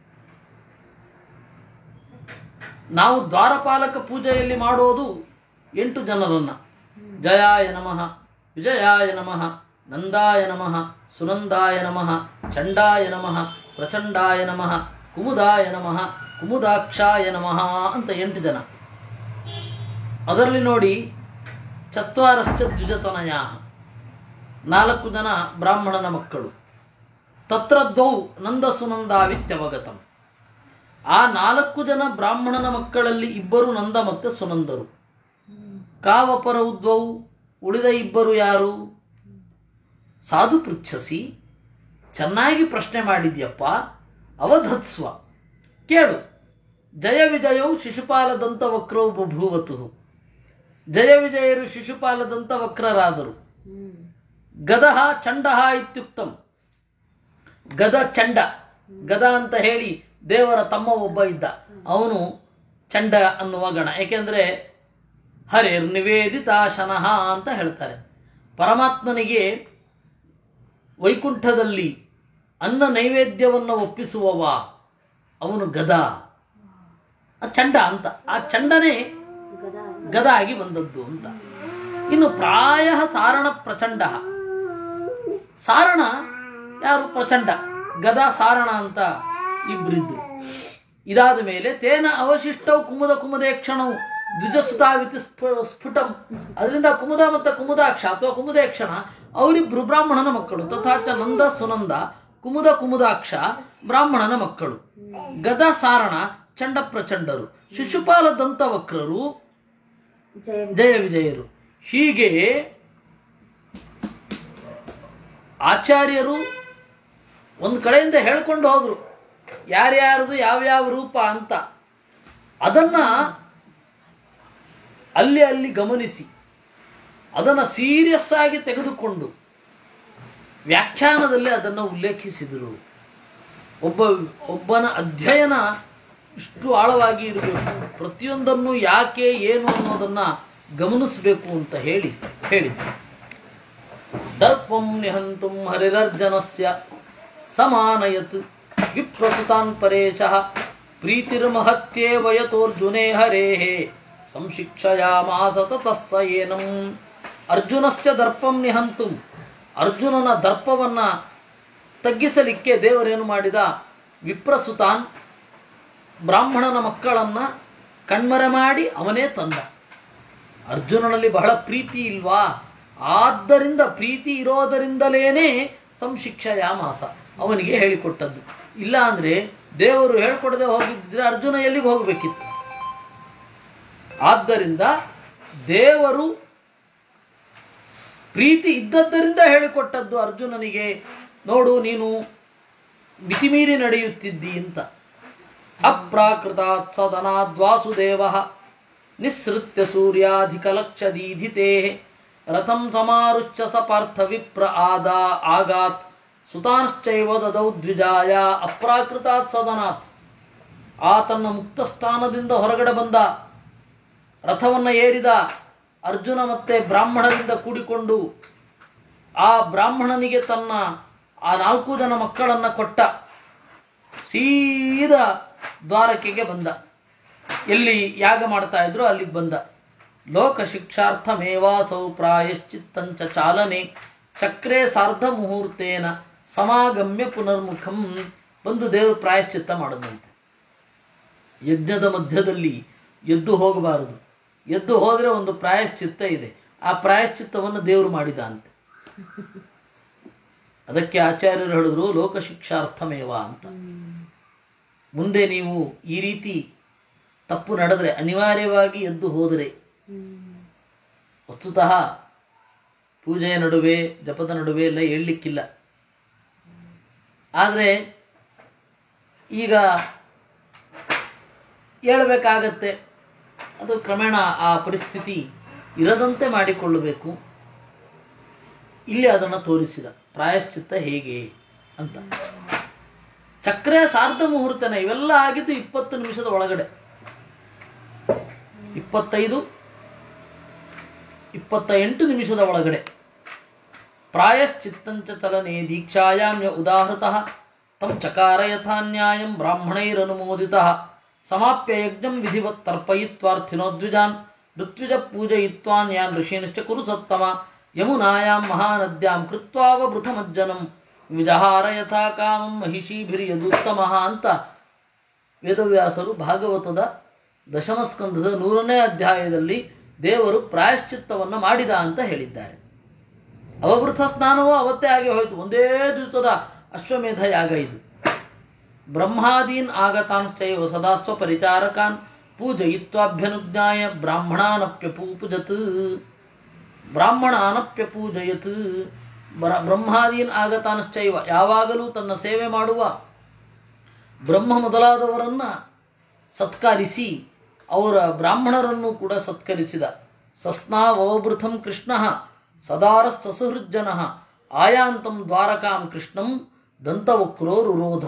ನಾವು ದ್ವಾರಪಾಲಕ ಪೂಜೆಯಲ್ಲಿ ಮಾಡೋದು ಎಂಟು ಜನರನ್ನ. ಜಯಾಯ ನಮಃ, ವಿಜಯಾಯ ನಮಃ, ನಂದಾಯ ನಮಃ, ಸುನಂದಾಯ ನಮಃ, ಚಂಡಾಯ ನಮಃ, ಪ್ರಚಂಡಾಯ ನಮಃ, ಕುಮುದಾಯ ನಮಃ, ಕುಮುದಾಕ್ಷಾಯ ನಮಃ ಅಂತ ಎಂಟು ಜನ. ಅದರಲ್ಲಿ ನೋಡಿ ಚತ್ವಾರಶ್ಚ ದ್ವಿಜತನಯ, ನಾಲ್ಕು ಜನ ಬ್ರಾಹ್ಮಣನ ಮಕ್ಕಳು. ತತ್ರ ದ್ವೌ ನಂದ ಸುನಂದಾವಿತ್ಯವಗತಂ. ಆ ನಾಲ್ಕು ಜನ ಬ್ರಾಹ್ಮಣನ ಮಕ್ಕಳಲ್ಲಿ ಇಬ್ಬರು ನಂದ ಮತ್ತು ಸುನಂದರು. ಕಾವಪರೌ ದ್ವೌ, ಉಳಿದ ಇಬ್ಬರು ಯಾರು? ಸಾಧು ಪೃಚ್ಛಸಿ, ಚೆನ್ನಾಗಿ ಪ್ರಶ್ನೆ ಮಾಡಿದ್ಯಪ್ಪ, ಅವಧತ್ಸ್ವ, ಕೇಳು. ಜಯ ವಿಜಯವು ಶಿಶುಪಾಲದಂತ ವಕ್ರವು ಬಭೂವತು. ಜಯ ವಿಜಯರು ಶಿಶುಪಾಲದಂತ ವಕ್ರರಾದರು. ಗದಹ ಚಂಡಹ ಇತ್ಯುಕ್ತಂ. ಗದ ಚಂಡ, ಗದ ಅಂತ ಹೇಳಿ ದೇವರ ತಮ್ಮ ಒಬ್ಬ ಇದ್ದ, ಅವನು ಚಂಡ ಅನ್ನುವ ಗಣ. ಏಕೆಂದರೆ ಹರೇರ್ ನಿವೇದಿತಾಶನಃ ಅಂತ ಹೇಳ್ತಾರೆ. ಪರಮಾತ್ಮನಿಗೆ ವೈಕುಂಠದಲ್ಲಿ ಅನ್ನ ನೈವೇದ್ಯವನ್ನು ಒಪ್ಪಿಸುವವ ಅವನು ಗದ, ಚಂಡ ಅಂತ. ಆ ಚಂಡನೇ ಗದ ಆಗಿ ಬಂದದ್ದು ಅಂತ. ಇನ್ನು ಪ್ರಾಯ ಸಾರಣ ಪ್ರಚಂಡ. ಸಾರಣ ಯಾರು? ಪ್ರಚಂಡ. ಗದ ಸಾರಣ ಅಂತ ಇಬ್ಬರಿದ್ರು. ಇದಾದ ಮೇಲೆ ತೇನ ಅವಶಿಷ್ಟವು ಕುಮುದ ಕುಮುದೇಕ್ಷಣವು ದ್ವಿಜಸುತಾವಿತಿ ಸ್ಫುಟಂ. ಅದರಿಂದ ಕುಮುದ ಮತ್ತು ಕುಮುದಾಕ್ಷ ಅಥವಾ ಕುಮುದೇಕ್ಷಣ ಅವರಿಬ್ರು ಬ್ರಾಹ್ಮಣನ ಮಕ್ಕಳು. ತಥಾಚ ನಂದ ಸುನಂದ ಕುಮುದ ಕುಮುದಾಕ್ಷ ಬ್ರಾಹ್ಮಣನ ಮಕ್ಕಳು. ಗದ ಸಾರಣ ಚಂಡ ಪ್ರಚಂಡರು. ಶಿಶುಪಾಲ ದಂತವಕ್ರರು ಜಯ ವಿಜಯರು. ಹೀಗೆ ಆಚಾರ್ಯರು ಒಂದು ಕಡೆಯಿಂದ ಹೇಳ್ಕೊಂಡು ಹೋದ್ರು ಯಾರ್ಯಾರದು ಯಾವ್ಯಾವ ರೂಪ ಅಂತ. ಅದನ್ನ ಅಲ್ಲಿ ಅಲ್ಲಿ ಗಮನಿಸಿ ಅದನ್ನು ಸೀರಿಯಸ್ ಆಗಿ ತೆಗೆದುಕೊಂಡು ವ್ಯಾಖ್ಯಾನದಲ್ಲಿ ಅದನ್ನು ಉಲ್ಲೇಖಿಸಿದರು. ಒಬ್ಬ ಒಬ್ಬನ ಅಧ್ಯಯನ ಇಷ್ಟು ಆಳವಾಗಿ ಇರಬೇಕು, ಪ್ರತಿಯೊಂದನ್ನು ಯಾಕೆ ಏನು ಅನ್ನೋದನ್ನ ಗಮನಿಸಬೇಕು ಅಂತ ಹೇಳಿ ಹೇಳಿದ್ರು. ದರ್ಪಂ ನಿಹಂತುಂ ಹರಿರರ್ಜನಸ್ಯ ಸಮಾನಯತ್ ವಿಪ್ರಸುತಾನ್ ಪರೇಶಃ ಪ್ರೀತಿರ್ಮಹತ್ಯೇವ ಯತೋರ್ಜುನೇ ಹರೇಃ ಸಂಶಿಕ್ಷಯಾಮಾಸ ತತಸ್ಸ ಏನಂ. ಅರ್ಜುನಸ್ಯ ದರ್ಪಂ ನಿಹಂತುಂ, ಅರ್ಜುನನ ದರ್ಪವನ್ನ ತಗ್ಗಿಸಲಿಕ್ಕೆ ದೇವರೇನು ಮಾಡಿದ? ವಿಪ್ರಸುತಾನ್, ಬ್ರಾಹ್ಮಣನ ಮಕ್ಕಳನ್ನ ಕಣ್ಮರೆ ಮಾಡಿ ಅವನೇ ತಂದ. ಅರ್ಜುನನಲ್ಲಿ ಬಹಳ ಪ್ರೀತಿ ಇಲ್ವಾ? ಆದ್ದರಿಂದ ಪ್ರೀತಿ ಇರೋದರಿಂದಲೇನೆ ಸಂಶಿಕ್ಷಯಾಮಾಸ, ಅವನಿಗೆ ಹೇಳಿಕೊಟ್ಟದ್ದು. ಇಲ್ಲ ಅಂದ್ರೆ ದೇವರು ಹೇಳ್ಕೊಡದೆ ಹೋಗಿದ್ದರೆ ಅರ್ಜುನ ಎಲ್ಲಿಗೆ ಹೋಗಬೇಕಿತ್ತು? ಆದ್ದರಿಂದ ದೇವರು ಪ್ರೀತಿ ಇದ್ದದ್ದರಿಂದ ಹೇಳಿಕೊಟ್ಟದ್ದು ಅರ್ಜುನನಿಗೆ. ನೋಡು, ನೀನು ಮಿತಿಮೀರಿ ನಡೆಯುತ್ತಿದ್ದಿ ಅಂತ. ಅಪ್ರಾಕೃತಾತ್ ಸದನಾದ್ವಾಸುದೇವ ನಿಸ್ಸೃತ್ಯ ಸೂರ್ಯಾಧಿಕಲಕ್ಷದೀಧಿತೆ ರಥಂ ಸಮಾರುಚ್ಯ ಸ ಪಾರ್ಥ ವಿಪ್ರ ಆದಾ ಆಗಾತ್ ಸುತಾಂಶ್ಚೈವ ದದೌ ದ್ವಿಜಾಯ. ಅಪ್ರಾಕೃತಾತ್ ಸದನಾತ್, ಆ ತನ್ನ ಮುಕ್ತ ಸ್ಥಾನದಿಂದ ಹೊರಗಡೆ ಬಂದ, ರಥವನ್ನ ಏರಿದ. ಅರ್ಜುನ ಮತ್ತೆ ಬ್ರಾಹ್ಮಣರಿಂದ ಕೂಡಿಕೊಂಡು ಆ ಬ್ರಾಹ್ಮಣನಿಗೆ ತನ್ನ ಆ ನಾಲ್ಕು ಜನ ಮಕ್ಕಳನ್ನ ಕೊಟ್ಟ. ಸೀದಾ ದ್ವಾರಕೆಗೆ ಬಂದ. ಎಲ್ಲಿ ಯಾಗ ಮಾಡ್ತಾ ಇದ್ರು ಅಲ್ಲಿಗೆ ಬಂದ. ಲೋಕ ಶಿಕ್ಷಾರ್ಥಮೇವಾಸೌ ಪ್ರಾಯಶ್ಚಿತ್ತಂಚ ಚಾಲನೆ ಚಕ್ರೆ ಸಾರ್ಧ ಮುಹೂರ್ತೇನ ಸಮಾಗಮ್ಯ ಪುನರ್ಮುಖಂ. ಬಂದು ದೇವರು ಪ್ರಾಯಶ್ಚಿತ್ತ ಮಾಡಿದಂತೆ. ಯಜ್ಞದ ಮಧ್ಯದಲ್ಲಿ ಎದ್ದು ಹೋಗಬಾರದು. ಎದ್ದು ಹೋದರೆ ಒಂದು ಪ್ರಾಯಶ್ಚಿತ್ತ ಇದೆ. ಆ ಪ್ರಾಯಶ್ಚಿತ್ತವನ್ನು ದೇವರು ಮಾಡಿದ ಅಂತೆ. ಅದಕ್ಕೆ ಆಚಾರ್ಯರು ಹೇಳಿದ್ರು ಲೋಕ ಶಿಕ್ಷಾರ್ಥಮೇವ ಅಂತ. ಮುಂದೆ ನೀವು ಈ ರೀತಿ ತಪ್ಪು ನಡೆದರೆ ಅನಿವಾರ್ಯವಾಗಿ ಎದ್ದು ಹೋದರೆ, ವಸ್ತುತಃ ಪೂಜೆಯ ನಡುವೆ ಜಪದ ನಡುವೆ ಎಲ್ಲ ಹೇಳಲಿಕ್ಕಿಲ್ಲ. ಆದರೆ ಈಗ ಹೇಳಬೇಕಾಗತ್ತೆ. ಅದು ಕ್ರಮೇಣ ಆ ಪರಿಸ್ಥಿತಿ ಇರದಂತೆ ಮಾಡಿಕೊಳ್ಳಬೇಕು. ಇಲ್ಲಿ ಅದನ್ನು ತೋರಿಸಿದ ಪ್ರಾಯಶ್ಚಿತ್ತ ಹೇಗೆ ಅಂತ. ಚಕ್ರೆ ಸಾರ್ಧ ಮುಹೂರ್ತನ ಇವೆಲ್ಲ ಆಗಿದ್ದು ಇಪ್ಪತ್ತು ನಿಮಿಷದ ಒಳಗಡೆ. ಇಪ್ಪತ್ತೈದು ಇಪ್ಪತ್ತ ಎಂಟು ನಿಮಿಷದ ಒಳಗಡೆ. ಪ್ರಾಯಶ್ಚಿತ್ತಂಚ ಚಲನೆ ದೀಕ್ಷಾಯಾಮ್ಯ ಉದಾಹೃತಃ ತಂ ಚಕಾರ ಯಥಾನ್ಯಾಯಂ ಬ್ರಾಹ್ಮಣೈರನುಮೋದಿತಃ ಸಮಾಪ್ಯ ಯಜ್ಞಂ ವಿಧಿವತ್ ತರ್ಪಯಿತ್ವಾರ್ಥಿನೋದ್ವಿಜಾನ್ ಋತ್ವಿಜ ಪೂಜಯಿತ್ವಾನ್ ಯಾನ್ ಋಷೀನಿಶ್ಚ ಕುರು ಸತ್ತಮ ಯಮುನಾಯಾಂ ಮಹಾನದ್ಯಾಂ ಕೃತ್ವಾವಭೃತಮಜ್ಜನಂ ವಿಜಹಾರ ಯಥಾ ಕಾಮಂ ಮಹಿಷೀಭಿರ್ಯದುತ್ತಮಃ ಅಂತ ವೇದವ್ಯಾಸರು ಭಾಗವತದ ದಶಮಸ್ಕಂಧದ ನೂರನೇ ಅಧ್ಯಾಯದಲ್ಲಿ ದೇವರು ಪ್ರಾಯಶ್ಚಿತ್ತವನ್ನು ಮಾಡಿದ ಅಂತ ಹೇಳಿದ್ದಾರೆ. ಅವಭೃತ ಸ್ನಾನವೂ ಅವತ್ತೇ ಆಗಿ ಹೋಯಿತು. ಒಂದೇ ದಿವಸದ ಅಶ್ವಮೇಧ ಯಾಗ ಇದು. ಬ್ರಹ್ಮಾದೀನ್ ಆಗತಾಂಶ್ಚೈವ ಸದಾಸ್ವ ಪರಿಚಾರಕಾನ್ ಪೂಜಯಿತ್ವಾಭ್ಯನುಜ್ಞಾಯ ಬ್ರಾಹ್ಮಣಾನಪ್ಯಪೂಜತ್. ಬ್ರಾಹ್ಮಣಾನಪ್ಯಪೂಜಯತ್. ಬ್ರಹ್ಮಾದೀನ್ ಆಗತಾಂಶ್ಚೈವ, ಯಾವಾಗಲೂ ತನ್ನ ಸೇವೆ ಮಾಡುವ ಬ್ರಹ್ಮ ಮೊದಲಾದವರನ್ನ ಸತ್ಕರಿಸಿ ಅವರ ಬ್ರಾಹ್ಮಣರನ್ನು ಕೂಡ ಸತ್ಕರಿಸಿದ. ಸಸ್ನಾವಭೃತಂ ಕೃಷ್ಣ ಸದಾರಸ್ತಸುಹೃಜ್ಜನ ಆಯಾಂತಂ ದ್ವಾರಕಾಂ ಕೃಷ್ಣಂ ದಂತವಕ್ರೋ ರುರೋಧ.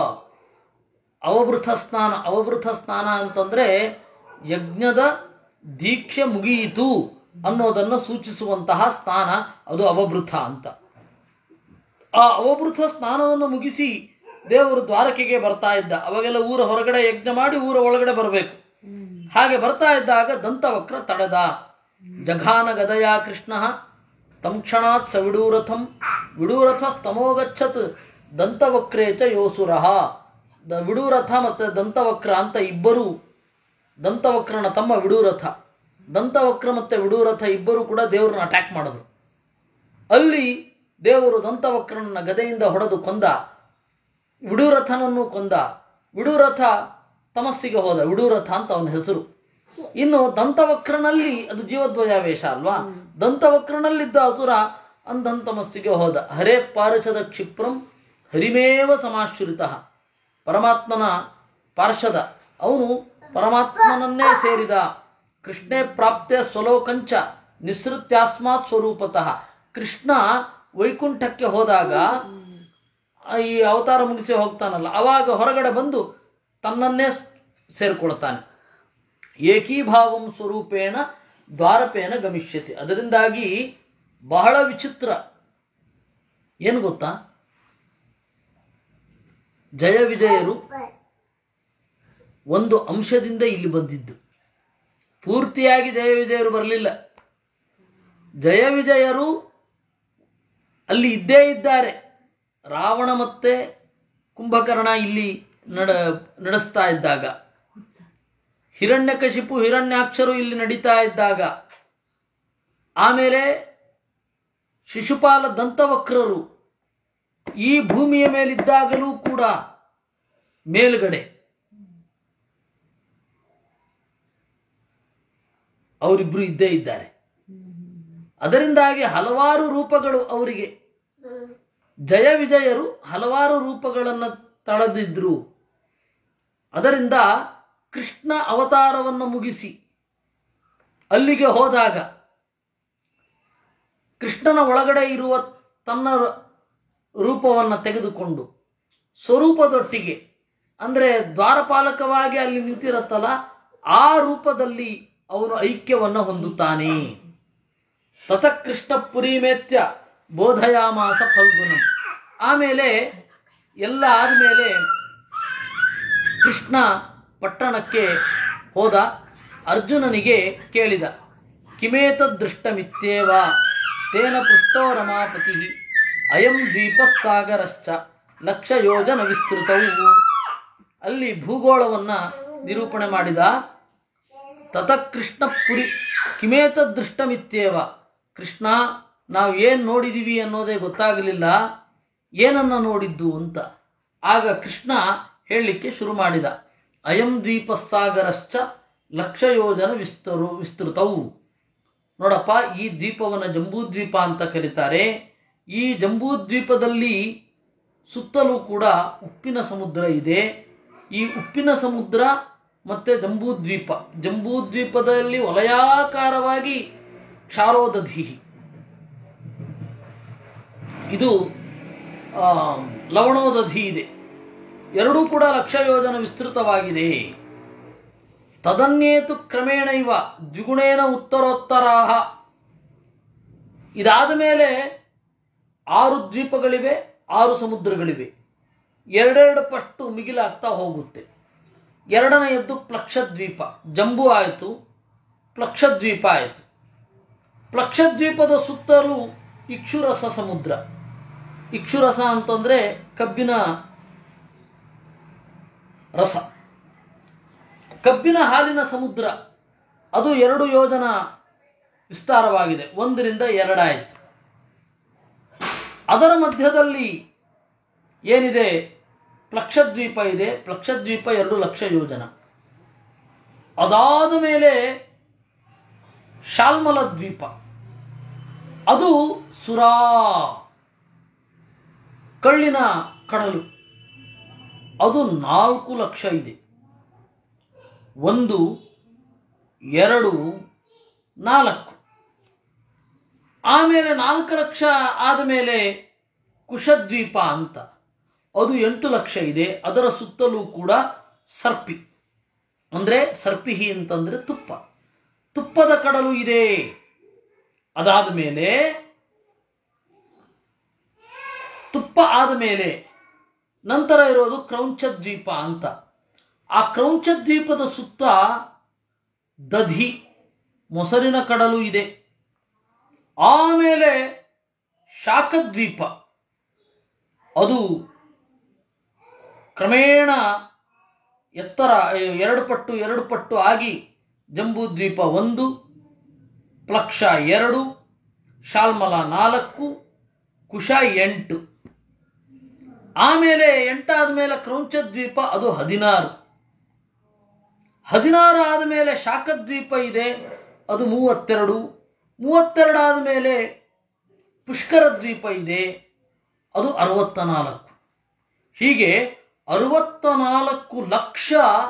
ಅವಭೃತ ಸ್ನಾನ, ಅವಭೃತ ಸ್ನಾನ ಅಂತಂದ್ರೆ ಯಜ್ಞದ ದೀಕ್ಷೆ ಮುಗಿಯಿತು ಅನ್ನೋದನ್ನು ಸೂಚಿಸುವಂತಹ ಸ್ನಾನ, ಅದು ಅವಭೃತ ಅಂತ. ಆ ಅವಭೃತ ಸ್ನಾನವನ್ನು ಮುಗಿಸಿ ದೇವರು ದ್ವಾರಕೆಗೆ ಬರ್ತಾ ಇದ್ದ. ಅವಾಗೆಲ್ಲ ಊರ ಹೊರಗಡೆ ಯಜ್ಞ ಮಾಡಿ ಊರ ಒಳಗಡೆ ಬರಬೇಕು. ಹಾಗೆ ಬರ್ತಾ ಇದ್ದಾಗ ದಂತವಕ್ರ ತಡೆದ. ಜಘಾನ ಗದಯ ಕೃಷ್ಣ ತಂ ಕ್ಷಣಾತ್ ಸ ವಿಡೂರಥಂ ವಿಡೂರಥ ಸ್ತಮೋಗಚ್ಚತ್ ದಂತವಕ್ರೇಚ ಯೋಸುರಃ. ದ ವಿಡೂರಥ ಮತ್ತು ದಂತವಕ್ರ ಅಂತ ಇಬ್ಬರು, ದಂತವಕ್ರನ ತಮ್ಮ ವಿಡೂರಥ, ದಂತವಕ್ರ ಮತ್ತು ವಿಡೂರಥ ಇಬ್ಬರು ಕೂಡ ದೇವರನ್ನ ಅಟ್ಯಾಕ್ ಮಾಡಿದ್ರು. ಅಲ್ಲಿ ದೇವರು ದಂತವಕ್ರನನ್ನ ಗದೆಯಿಂದ ಹೊಡೆದು ಕೊಂದ, ವಿಡೂರಥನನ್ನು ಕೊಂದ. ವಿಡೂರಥ ತಮಸ್ಸಿಗೆ ಹೋದ, ವಿಡೂರಥ ಅಂತ ಅವನ ಹೆಸರು. ಇನ್ನು ದಂತವಕ್ರನಲ್ಲಿ ಅದು ಜೀವದ್ವಯಾವೇಶ ಅಲ್ವಾ, ದಂತವಕ್ರನಲ್ಲಿದ್ದ ಅಸುರ ಅಂಧಂತಮಸ್ಸಿಗೆ ಹೋದ. ಹರೇ ಪಾರ್ಷದ ಕ್ಷಿಪ್ರಂ ಹರಿಮೇವ ಸಮಾಶ್ರಿತಃ. ಪರಮಾತ್ಮನ ಪಾರ್ಷದ, ಅವನು ಪರಮಾತ್ಮನನ್ನೇ ಸೇರಿದ. ಕೃಷ್ಣೇ ಪ್ರಾಪ್ತೆ ಸ್ವಲೋಕಂಚ ನಿಸೃತ್ಯಾಸ್ಮಾತ್ ಸ್ವರೂಪತಃ. ಕೃಷ್ಣ ವೈಕುಂಠಕ್ಕೆ ಹೋದಾಗ ಈ ಅವತಾರ ಮುಗಿಸಿ ಹೋಗ್ತಾನಲ್ಲ, ಅವಾಗ ಹೊರಗಡೆ ಬಂದು ತನ್ನನ್ನೇ ಸೇರಿಕೊಳ್ತಾನೆ. ಏಕೀಭಾವಂ ಸ್ವರೂಪೇಣ ದ್ವಾರಪೇನ ಗಮಿಷ್ಯತಿ. ಅದರಿಂದಾಗಿ ಬಹಳ ವಿಚಿತ್ರ ಏನು ಗೊತ್ತಾ, ಜಯ ವಿಜಯರು ಒಂದು ಅಂಶದಿಂದ ಇಲ್ಲಿ ಬಂದಿದ್ದು. ಪೂರ್ತಿಯಾಗಿ ಜಯ ವಿಜಯರು ಬರಲಿಲ್ಲ. ಜಯ ವಿಜಯರು ಅಲ್ಲಿ ಇದ್ದೇ ಇದ್ದಾರೆ. ರಾವಣ ಮತ್ತೆ ಕುಂಭಕರ್ಣ ಇಲ್ಲಿ ನಡ ನಡೆಸ್ತಾ ಇದ್ದಾಗ, ಹಿರಣ್ಯಕಶಿಪು ಹಿರಣ್ಯಾಕ್ಷರು ಇಲ್ಲಿ ನಡೀತಾ ಇದ್ದಾಗ, ಆಮೇಲೆ ಶಿಶುಪಾಲ ದಂತವಕ್ರರು ಈ ಭೂಮಿಯ ಮೇಲಿದ್ದಾಗಲೂ ಕೂಡ ಮೇಲುಗಡೆ ಅವರಿಬ್ರು ಇದ್ದೇ ಇದ್ದಾರೆ. ಅದರಿಂದಾಗಿ ಹಲವಾರು ರೂಪಗಳು ಅವರಿಗೆ. ಜಯ ವಿಜಯರು ಹಲವಾರು ರೂಪಗಳನ್ನು ತಳೆದಿದ್ರು. ಅದರಿಂದ ಕೃಷ್ಣ ಅವತಾರವನ್ನು ಮುಗಿಸಿ ಅಲ್ಲಿಗೆ ಹೋದಾಗ ಕೃಷ್ಣನ ಒಳಗಡೆ ಇರುವ ತನ್ನ ರೂಪವನ್ನು ತೆಗೆದುಕೊಂಡು ಸ್ವರೂಪದೊಟ್ಟಿಗೆ, ಅಂದರೆ ದ್ವಾರಪಾಲಕವಾಗಿ ಅಲ್ಲಿ ನಿಂತಿರುತ್ತಲ್ಲ, ಆ ರೂಪದಲ್ಲಿ ಅವನು ಐಕ್ಯವನ್ನು ಹೊಂದುತ್ತಾನೆ. ತತ ಕೃಷ್ಣ ಪುರಿಮೇತ್ಯ ಬೋಧಯಾಮಾಸ ಫಲ್ಗುಣಂ. ಆಮೇಲೆ ಎಲ್ಲ ಆದಮೇಲೆ ಕೃಷ್ಣ ಪಟ್ಟಣಕ್ಕೆ ಹೋದ. ಅರ್ಜುನನಿಗೆ ಕೇಳಿದ, ಕಿಮೇತದೃಷ್ಟಮಿತ್ಯೇವ ತೇನ ಪೃಷ್ಟೋ ರಮಾಪತಿ ಅಯಂ ದ್ವೀಪಸಾಗರಶ್ಚ ಲಕ್ಷ ಯೋಜನ ವಿಸ್ತೃತವು. ಅಲ್ಲಿ ಭೂಗೋಳವನ್ನು ನಿರೂಪಣೆ ಮಾಡಿದ. ತತಃ ಕೃಷ್ಣ ಪುರಿ ಕಿಮೇತದೃಷ್ಟಮಿತ್ಯೇವ, ಕೃಷ್ಣ ನಾವು ಏನು ನೋಡಿದ್ದೀವಿ ಅನ್ನೋದೇ ಗೊತ್ತಾಗಲಿಲ್ಲ, ಏನನ್ನ ನೋಡಿದ್ದು ಅಂತ. ಆಗ ಕೃಷ್ಣ ಹೇಳಲಿಕ್ಕೆ ಶುರು ಮಾಡಿದ, ಅಯಂ ದ್ವೀಪಸಾಗರಶ್ಚ ಲಕ್ಷ ಯೋಜನ ವಿಸ್ತರು ವಿಸ್ತೃತವು. ನೋಡಪ್ಪ, ಈ ದ್ವೀಪವನ್ನು ಜಂಬೂದ್ವೀಪ ಅಂತ ಕರೀತಾರೆ. ಈ ಜಂಬೂದ್ವೀಪದಲ್ಲಿ ಸುತ್ತಲೂ ಕೂಡ ಉಪ್ಪಿನ ಸಮುದ್ರ ಇದೆ. ಈ ಉಪ್ಪಿನ ಸಮುದ್ರ ಮತ್ತು ಜಂಬೂದ್ವೀಪ, ಜಂಬೂದ್ವೀಪದಲ್ಲಿ ವಲಯಾಕಾರವಾಗಿ ಕ್ಷಾರೋದಧಿ, ಇದು ಲವಣೋದಧಿ ಇದೆ. ಎರಡೂ ಕೂಡ ಲಕ್ಷ ಯೋಜನ ವಿಸ್ತೃತವಾಗಿದೆ. ತದನ್ಯೇತು ಕ್ರಮೇಣ ಇವ ದ್ವಿಗುಣೇನ ಉತ್ತರೋತ್ತರಾಹ. ಇದಾದ ಮೇಲೆ ಆರು ದ್ವೀಪಗಳಿವೆ, ಆರು ಸಮುದ್ರಗಳಿವೆ. ಎರಡೆರಡು ಪಟ್ಟು ಮಿಗಿಲಾಗ್ತಾ ಹೋಗುತ್ತೆ. ಎರಡನೆಯದ್ದು ಪ್ಲಕ್ಷದ್ವೀಪ, ಜಂಬೂ ಆಯಿತು, ಪ್ಲಕ್ಷದ್ವೀಪ ಆಯಿತು. ಪ್ಲಕ್ಷದ್ವೀಪದ ಸುತ್ತಲೂ ಇಕ್ಷುರಸ ಸಮುದ್ರ. ಇಕ್ಷುರಸ ಅಂತಂದರೆ ಕಬ್ಬಿನ ರಸ, ಕಬ್ಬಿನ ಹಾಲಿನ ಸಮುದ್ರ. ಅದು ಎರಡು ಯೋಜನ ವಿಸ್ತಾರವಾಗಿದೆ, ಒಂದರಿಂದ ಎರಡಾಯಿತು. ಅದರ ಮಧ್ಯದಲ್ಲಿ ಏನಿದೆ, ಪ್ಲಕ್ಷದ್ವೀಪ ಇದೆ. ಪ್ಲಕ್ಷದ್ವೀಪ ಎರಡು ಲಕ್ಷ ಯೋಜನ. ಅದಾದ ಮೇಲೆ ಶಾಲ್ಮಲ ದ್ವೀಪ, ಅದು ಸುರಾ, ಕಳ್ಳಿನ ಕಡಲು, ಅದು ನಾಲ್ಕು ಲಕ್ಷ ಇದೆ. ಒಂದು, ಎರಡು, ನಾಲ್ಕು. ಆಮೇಲೆ ನಾಲ್ಕು ಲಕ್ಷ ಆದಮೇಲೆ ಕುಶದ್ವೀಪ ಅಂತ, ಅದು ಎಂಟು ಲಕ್ಷ ಇದೆ. ಅದರ ಸುತ್ತಲೂ ಕೂಡ ಸರ್ಪಿ, ಅಂದರೆ ಸರ್ಪಿಹಿ ಅಂತಂದರೆ ತುಪ್ಪ, ತುಪ್ಪದ ಕಡಲು ಇದೆ. ಅದಾದ ಮೇಲೆ ತುಪ್ಪ ಆದ ಮೇಲೆ ನಂತರ ಇರೋದು ಕ್ರೌಂಚ ದ್ವೀಪ ಅಂತ. ಆ ಕ್ರೌಂಚ ದ್ವೀಪದ ಸುತ್ತ ದಧಿ, ಮೊಸರಿನ ಕಡಲು ಇದೆ. ಆಮೇಲೆ ಶಾಖದ್ವೀಪ, ಅದು ಕ್ರಮೇಣ ಎತ್ತರ ಎರಡು ಪಟ್ಟು ಎರಡು ಪಟ್ಟು ಆಗಿ ಜಂಬೂದ್ವೀಪ ಒಂದು, ಪ್ಲಕ್ಷ ಎರಡು, ಶಾಲ್ಮಲ ನಾಲ್ಕು, ಕುಶ ಎಂಟು. ಆಮೇಲೆ ಎಂಟಾದ ಮೇಲೆ ಕ್ರೌಂಚದ್ವೀಪ, ಅದು ಹದಿನಾರು. ಹದಿನಾರು ಆದಮೇಲೆ ಶಾಖದ್ವೀಪ ಇದೆ, ಅದು ಮೂವತ್ತೆರಡು. ಮೂವತ್ತೆರಡು ಆದಮೇಲೆ ಪುಷ್ಕರ ದ್ವೀಪ ಇದೆ, ಅದು ಅರವತ್ತ ನಾಲ್ಕು. ಹೀಗೆ ಅರವತ್ತ ನಾಲ್ಕು ಲಕ್ಷ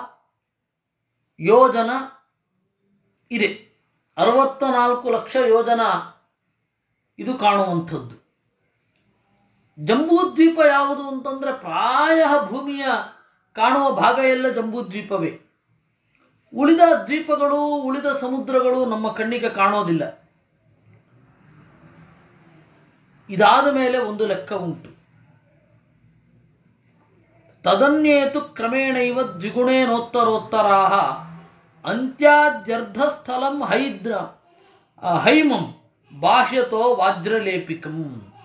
ಯೋಜನ ಇದೆ. ಅರವತ್ತ ನಾಲ್ಕು ಲಕ್ಷ ಯೋಜನ ಇದು ಕಾಣುವಂಥದ್ದು. ಜಂಬೂದ್ವೀಪ ಯಾವುದು ಅಂತಂದರೆ ಪ್ರಾಯ ಭೂಮಿಯ ಕಾಣುವ ಭಾಗ ಎಲ್ಲ ಜಂಬೂದ್ವೀಪವೇ. ಉಳಿದ ದ್ವೀಪಗಳು, ಉಳಿದ ಸಮುದ್ರಗಳು ನಮ್ಮ ಕಣ್ಣಿಗೆ ಕಾಣೋದಿಲ್ಲ. ಇದಾದ ಮೇಲೆ ಒಂದು ಲೆಕ್ಕ ಉಂಟು. ತದನ್ಯೇತು ಕ್ರಮೇಣ ಇವ ದ್ವಿಗುಣೇನೋತ್ತರೋತ್ತರಾಹ ಅಂತ್ಯಾದ್ಯರ್ಧಸ್ಥಲಂ ಹೈದ್ರ ಹೈಮಂ ಬಾಹ್ಯತೋ ವಾಜ್ರಲೇಪಿಕಂ.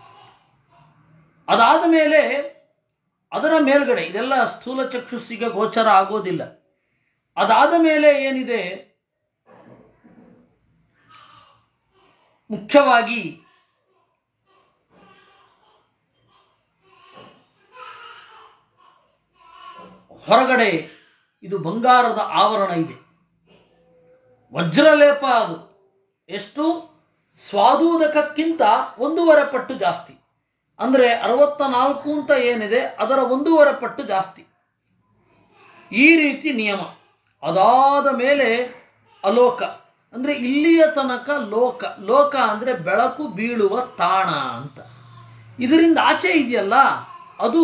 ಅದಾದ ಮೇಲೆ ಅದರ ಮೇಲ್ಗಡೆ, ಇದೆಲ್ಲ ಸ್ಥೂಲ ಚಕ್ಷುಸ್ಸಿಗೆ ಗೋಚರ ಆಗೋದಿಲ್ಲ. ಅದಾದ ಮೇಲೆ ಏನಿದೆ, ಮುಖ್ಯವಾಗಿ ಹೊರಗಡೆ ಇದು ಬಂಗಾರದ ಆವರಣ ಇದೆ, ವಜ್ರಲೇಪ. ಅದು ಎಷ್ಟು? ಸ್ವಾದೂದಕಕ್ಕಿಂತ ಒಂದೂವರೆ ಪಟ್ಟು ಜಾಸ್ತಿ. ಅಂದರೆ ಅರವತ್ತ ನಾಲ್ಕು ಅಂತ ಏನಿದೆ ಅದರ ಒಂದೂವರೆ ಪಟ್ಟು ಜಾಸ್ತಿ. ಈ ರೀತಿ ನಿಯಮ. ಅದಾದ ಮೇಲೆ ಅಲೋಕ, ಅಂದರೆ ಇಲ್ಲಿಯ ತನಕ ಲೋಕ. ಲೋಕ ಅಂದರೆ ಬೆಳಕು ಬೀಳುವ ತಾಣ ಅಂತ. ಇದರಿಂದ ಆಚೆ ಇದೆಯಲ್ಲ, ಅದು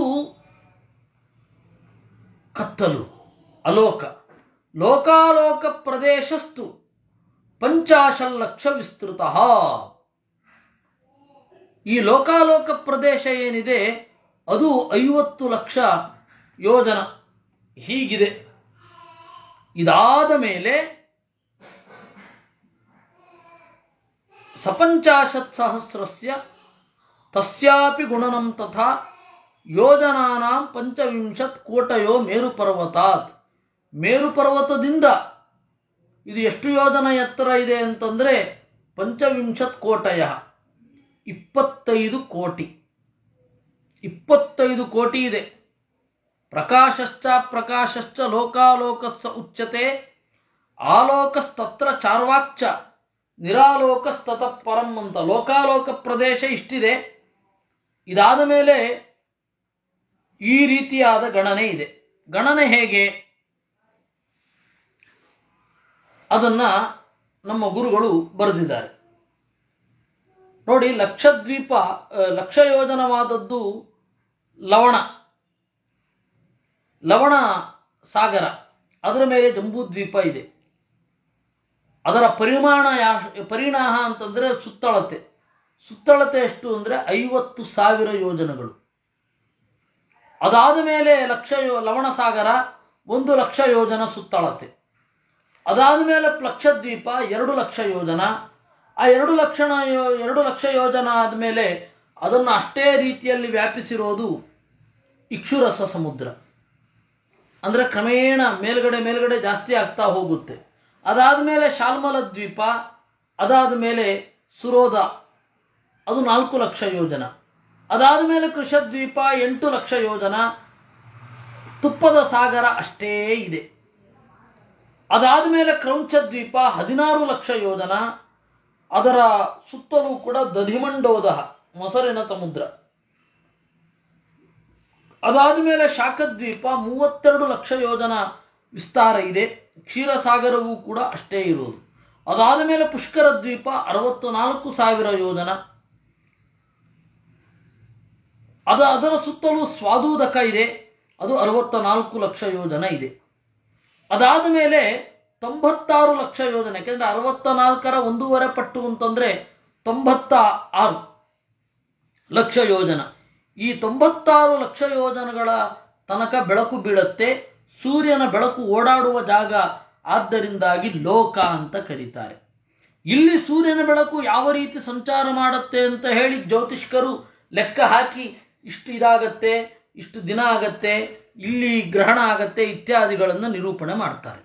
ಕತ್ತಲು, ಅಲೋಕ. ಲೋಕಾಲೋಕ ಪ್ರದೇಶಸ್ತು ಪಂಚಾಶಲ್ಲಕ್ಷ ವಿಸ್ತೃತ. ಈ ಲೋಕಾಲೋಕ ಪ್ರದೇಶ ಏನಿದೆ ಅದು ಐವತ್ತು ಲಕ್ಷ ಯೋಜನ ಹೀಗಿದೆ. ಇದಾದ ಮೇಲೆ ಸಪಂಚಾಶತ್ ಸಹಸ್ರಸ್ಯ ತಸ್ಯಾಪಿ ಗುಣನಂ ತಥಾ ಯೋಜನಾನಾಂ ಪಂಚವಿಂಶತ್ ಕೋಟಯೋ ಮೇರುಪರ್ವತಾತ್. ಮೇರುಪರ್ವತದಿಂದ ಇದು ಎಷ್ಟು ಯೋಜನ ಎತ್ತರ ಇದೆ ಅಂತಂದರೆ ಪಂಚವಿಂಶತ್ ಕೋಟಯ, ಇಪ್ಪತ್ತೈದು ಕೋಟಿ ಇಪ್ಪತ್ತೈದು ಕೋಟಿ ಇದೆ. ಪ್ರಕಾಶಶ್ಚ ಪ್ರಕಾಶಶ್ಚ ಲೋಕಾಲೋಕಸ್ಸ ಉಚ್ಯತೆ ಆಲೋಕಸ್ತತ್ರ ಚಾರ್ವಾಕ್ಚ ನಿರಾಲೋಕಸ್ತತಃ ಪರಂ ಅಂತ. ಲೋಕಾಲೋಕ ಪ್ರದೇಶ ಇಷ್ಟಿದೆ. ಇದಾದ ಮೇಲೆ ಈ ರೀತಿಯಾದ ಗಣನೆ ಇದೆ. ಗಣನೆ ಹೇಗೆ ಅದನ್ನ ನಮ್ಮ ಗುರುಗಳು ಬರೆದಿದ್ದಾರೆ ನೋಡಿ. ಲಕ್ಷದ್ವೀಪ ಲಕ್ಷ ಯೋಜನವಾದದ್ದು ಲವಣ ಲವಣ ಸಾಗರ, ಅದರ ಮೇಲೆ ಜಂಬೂದ್ವೀಪ ಇದೆ. ಅದರ ಪರಿಮಾಣ ಯಾ ಪರಿಣಾಮ ಅಂತಂದರೆ ಸುತ್ತಳತೆ ಸುತ್ತಳತೆ ಎಷ್ಟು ಅಂದರೆ ಐವತ್ತು ಸಾವಿರ ಯೋಜನಗಳು. ಅದಾದ ಮೇಲೆ ಲಕ್ಷ ಯೋ ಲವಣ ಸಾಗರ ಒಂದು ಲಕ್ಷ ಯೋಜನ ಸುತ್ತಳತೆ. ಅದಾದ ಮೇಲೆ ಲಕ್ಷದ್ವೀಪ ಎರಡು ಲಕ್ಷ ಯೋಜನ. ಆ ಎರಡು ಲಕ್ಷಣ ಯೋ ಎರಡು ಲಕ್ಷ ಯೋಜನ ಆದಮೇಲೆ ಅದನ್ನು ಅಷ್ಟೇ ರೀತಿಯಲ್ಲಿ ವ್ಯಾಪಿಸಿರೋದು ಇಕ್ಷುರಸ ಸಮುದ್ರ. ಅಂದರೆ ಕ್ರಮೇಣ ಮೇಲ್ಗಡೆ ಮೇಲ್ಗಡೆ ಜಾಸ್ತಿ ಆಗ್ತಾ ಹೋಗುತ್ತೆ. ಅದಾದ ಮೇಲೆ ಶಾಲ್ಮಲ ದ್ವೀಪ, ಅದಾದ ಮೇಲೆ ಸುರೋದ, ಅದು ನಾಲ್ಕು ಲಕ್ಷ ಯೋಜನ. ಅದಾದ ಮೇಲೆ ಕೃಷದ್ವೀಪ ಎಂಟು ಲಕ್ಷ ಯೋಜನ. ತುಪ್ಪದ ಸಾಗರ ಅಷ್ಟೇ ಇದೆ. ಅದಾದ ಮೇಲೆ ಕ್ರೌಂಚ ದ್ವೀಪ ಹದಿನಾರು ಲಕ್ಷ ಯೋಜನ. ಅದರ ಸುತ್ತಲೂ ಕೂಡ ದಧಿಮಂಡೋದ ಮೊಸರಿನ ಸಮುದ್ರ. ಅದಾದ ಮೇಲೆ ಶಾಖದ್ವೀಪ ಮೂವತ್ತೆರಡು ಲಕ್ಷ ಯೋಜನ ವಿಸ್ತಾರ ಇದೆ. ಕ್ಷೀರಸಾಗರವೂ ಕೂಡ ಅಷ್ಟೇ ಇರುವುದು. ಅದಾದ ಮೇಲೆ ಪುಷ್ಕರ ದ್ವೀಪ ಅರವತ್ತು ನಾಲ್ಕು ಸಾವಿರ ಯೋಜನ. ಅದ ಅದರ ಸುತ್ತಲೂ ಸ್ವಾದೂದಕ ಇದೆ, ಅದು ಅರವತ್ತ ನಾಲ್ಕು ಲಕ್ಷ ಯೋಜನ ಇದೆ. ಅದಾದ ಮೇಲೆ ತೊಂಬತ್ತಾರು ಲಕ್ಷ ಯೋಜನ, ಯಾಕೆಂದರೆ ಅರವತ್ತ ನಾಲ್ಕರ ಒಂದೂವರೆ ಪಟ್ಟು ಅಂತಂದರೆ ತೊಂಬತ್ತ ಆರು ಲಕ್ಷ ಯೋಜನ. ಈ ತೊಂಬತ್ತಾರು ಲಕ್ಷ ಯೋಜನಗಳ ತನಕ ಬೆಳಕು ಬೀಳುತ್ತೆ. ಸೂರ್ಯನ ಬೆಳಕು ಓಡಾಡುವ ಜಾಗ, ಆದ್ದರಿಂದಾಗಿ ಲೋಕ ಅಂತ ಕರೀತಾರೆ. ಇಲ್ಲಿ ಸೂರ್ಯನ ಬೆಳಕು ಯಾವ ರೀತಿ ಸಂಚಾರ ಮಾಡುತ್ತೆ ಅಂತ ಹೇಳಿ ಜ್ಯೋತಿಷ್ಕರು ಲೆಕ್ಕ ಹಾಕಿ ಇಷ್ಟು ಇದಾಗತ್ತೆ, ಇಷ್ಟು ದಿನ ಆಗತ್ತೆ, ಇಲ್ಲಿ ಗ್ರಹಣ ಆಗತ್ತೆ ಇತ್ಯಾದಿಗಳನ್ನು ನಿರೂಪಣೆ ಮಾಡ್ತಾರೆ.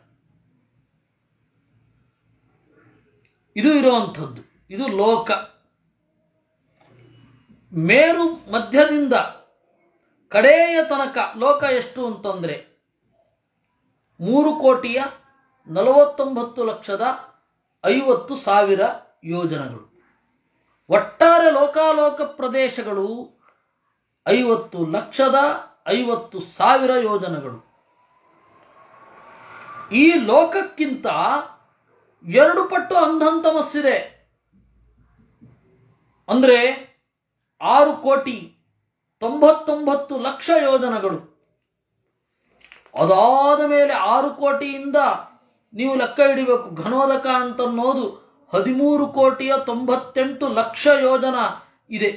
ಇದು ಇರುವಂಥದ್ದು, ಇದು ಲೋಕ. ಮೇರು ಮಧ್ಯದಿಂದ ಕಡೆಯ ತನಕ ಲೋಕ ಎಷ್ಟು ಅಂತಂದರೆ ಮೂರು ಕೋಟಿಯ ನಲವತ್ತೊಂಬತ್ತು ಲಕ್ಷದ ಐವತ್ತು ಸಾವಿರ ಯೋಜನಗಳು. ಒಟ್ಟಾರೆ ಲೋಕಾಲೋಕ ಪ್ರದೇಶಗಳು ಐವತ್ತು ಲಕ್ಷದ ಐವತ್ತು ಸಾವಿರ ಯೋಜನಗಳು. ಈ ಲೋಕಕ್ಕಿಂತ ಎರಡು ಪಟ್ಟು ಅಂಧಂತಮಸ್ಸಿದೆ. ಅಂದರೆ ಆರು ಕೋಟಿ ತೊಂಬತ್ತೊಂಬತ್ತು ಲಕ್ಷ ಯೋಜನಗಳು. ಅದಾದ ಮೇಲೆ ಆರು ಕೋಟಿಯಿಂದ ನೀವು ಲೆಕ್ಕ ಹಿಡಿಬೇಕು. ಘನೋದಕ ಅಂತನ್ನೋದು ಹದಿಮೂರು ಕೋಟಿಯ ತೊಂಬತ್ತೆಂಟು ಲಕ್ಷ ಯೋಜನ ಇದೆ.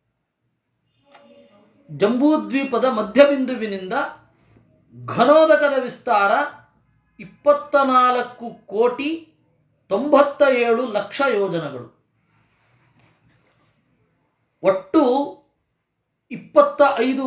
ಜಂಬೂದ್ವೀಪದ ಮಧ್ಯಬಿಂದುವಿನಿಂದ ಘನೋದಕದ ವಿಸ್ತಾರ ಇಪ್ಪತ್ತ ನಾಲ್ಕು ಕೋಟಿ ತೊಂಬತ್ತ ಏಳು ಲಕ್ಷ ಯೋಜನಗಳು. ಒಟ್ಟು ಇಪ್ಪತ್ತ ಐದು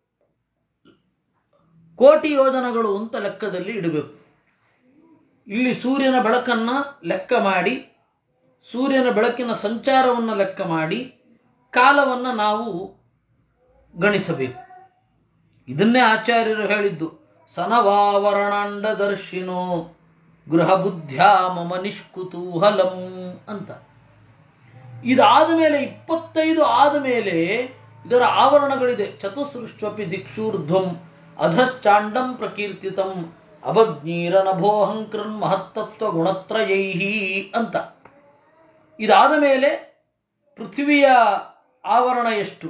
ಕೋಟಿ ಯೋಜನಗಳು ಅಂತ ಲೆಕ್ಕದಲ್ಲಿ ಇಡಬೇಕು. ಇಲ್ಲಿ ಸೂರ್ಯನ ಬೆಳಕನ್ನು ಲೆಕ್ಕ ಮಾಡಿ, ಸೂರ್ಯನ ಬೆಳಕಿನ ಸಂಚಾರವನ್ನು ಲೆಕ್ಕ ಮಾಡಿ, ಕಾಲವನ್ನು ನಾವು ಗಣಿಸಬೇಕು. ಇದನ್ನೇ ಆಚಾರ್ಯರು ಹೇಳಿದ್ದು, ಸನವಾವರಣಾಂಡ ದರ್ಶಿನೋ ಗೃಹ ಬುದ್ಧ್ಯಾ ಮಮ ನಿಷ್ಕುತೂಹಲಂ ಅಂತ. ಇದಾದ ಮೇಲೆ ಇಪ್ಪತ್ತೈದು ಆದ ಮೇಲೆ ಇದರ ಆವರಣಗಳಿದೆ. ಚತುಸೃಷ್ಟ್ವಪಿ ದಿಕ್ಷೂರ್ಧ್ವಂ ಅಧಶ್ಚಾಂಡಂ ಪ್ರಕೀರ್ತಿತಂ ಅಭಗ್ನೀರ ನಭೋಹಂಕೃನ್ ಮಹತ್ತತ್ವ ಗುಣತ್ರಯೈಹಿ ಅಂತ. ಇದಾದ ಮೇಲೆ ಪೃಥ್ವಿಯ ಆವರಣ ಎಷ್ಟು?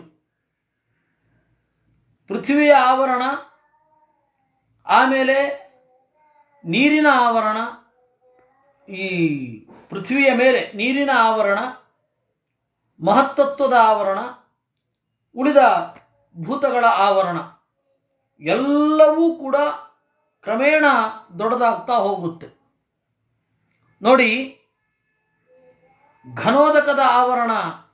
ಪೃಥ್ವಿಯ ಆವರಣ, ಆಮೇಲೆ ನೀರಿನ ಆವರಣ, ಈ ಪೃಥ್ವಿಯ ಮೇಲೆ ನೀರಿನ ಆವರಣ, ಮಹತ್ತತ್ವದ ಆವರಣ, ಉಳಿದ ಭೂತಗಳ ಆವರಣ ಎಲ್ಲವೂ ಕೂಡ ಕ್ರಮೇಣ ದೊಡ್ಡದಾಗ್ತಾ ಹೋಗುತ್ತೆ. ನೋಡಿ, ಘನೋದಕದ ಆವರಣ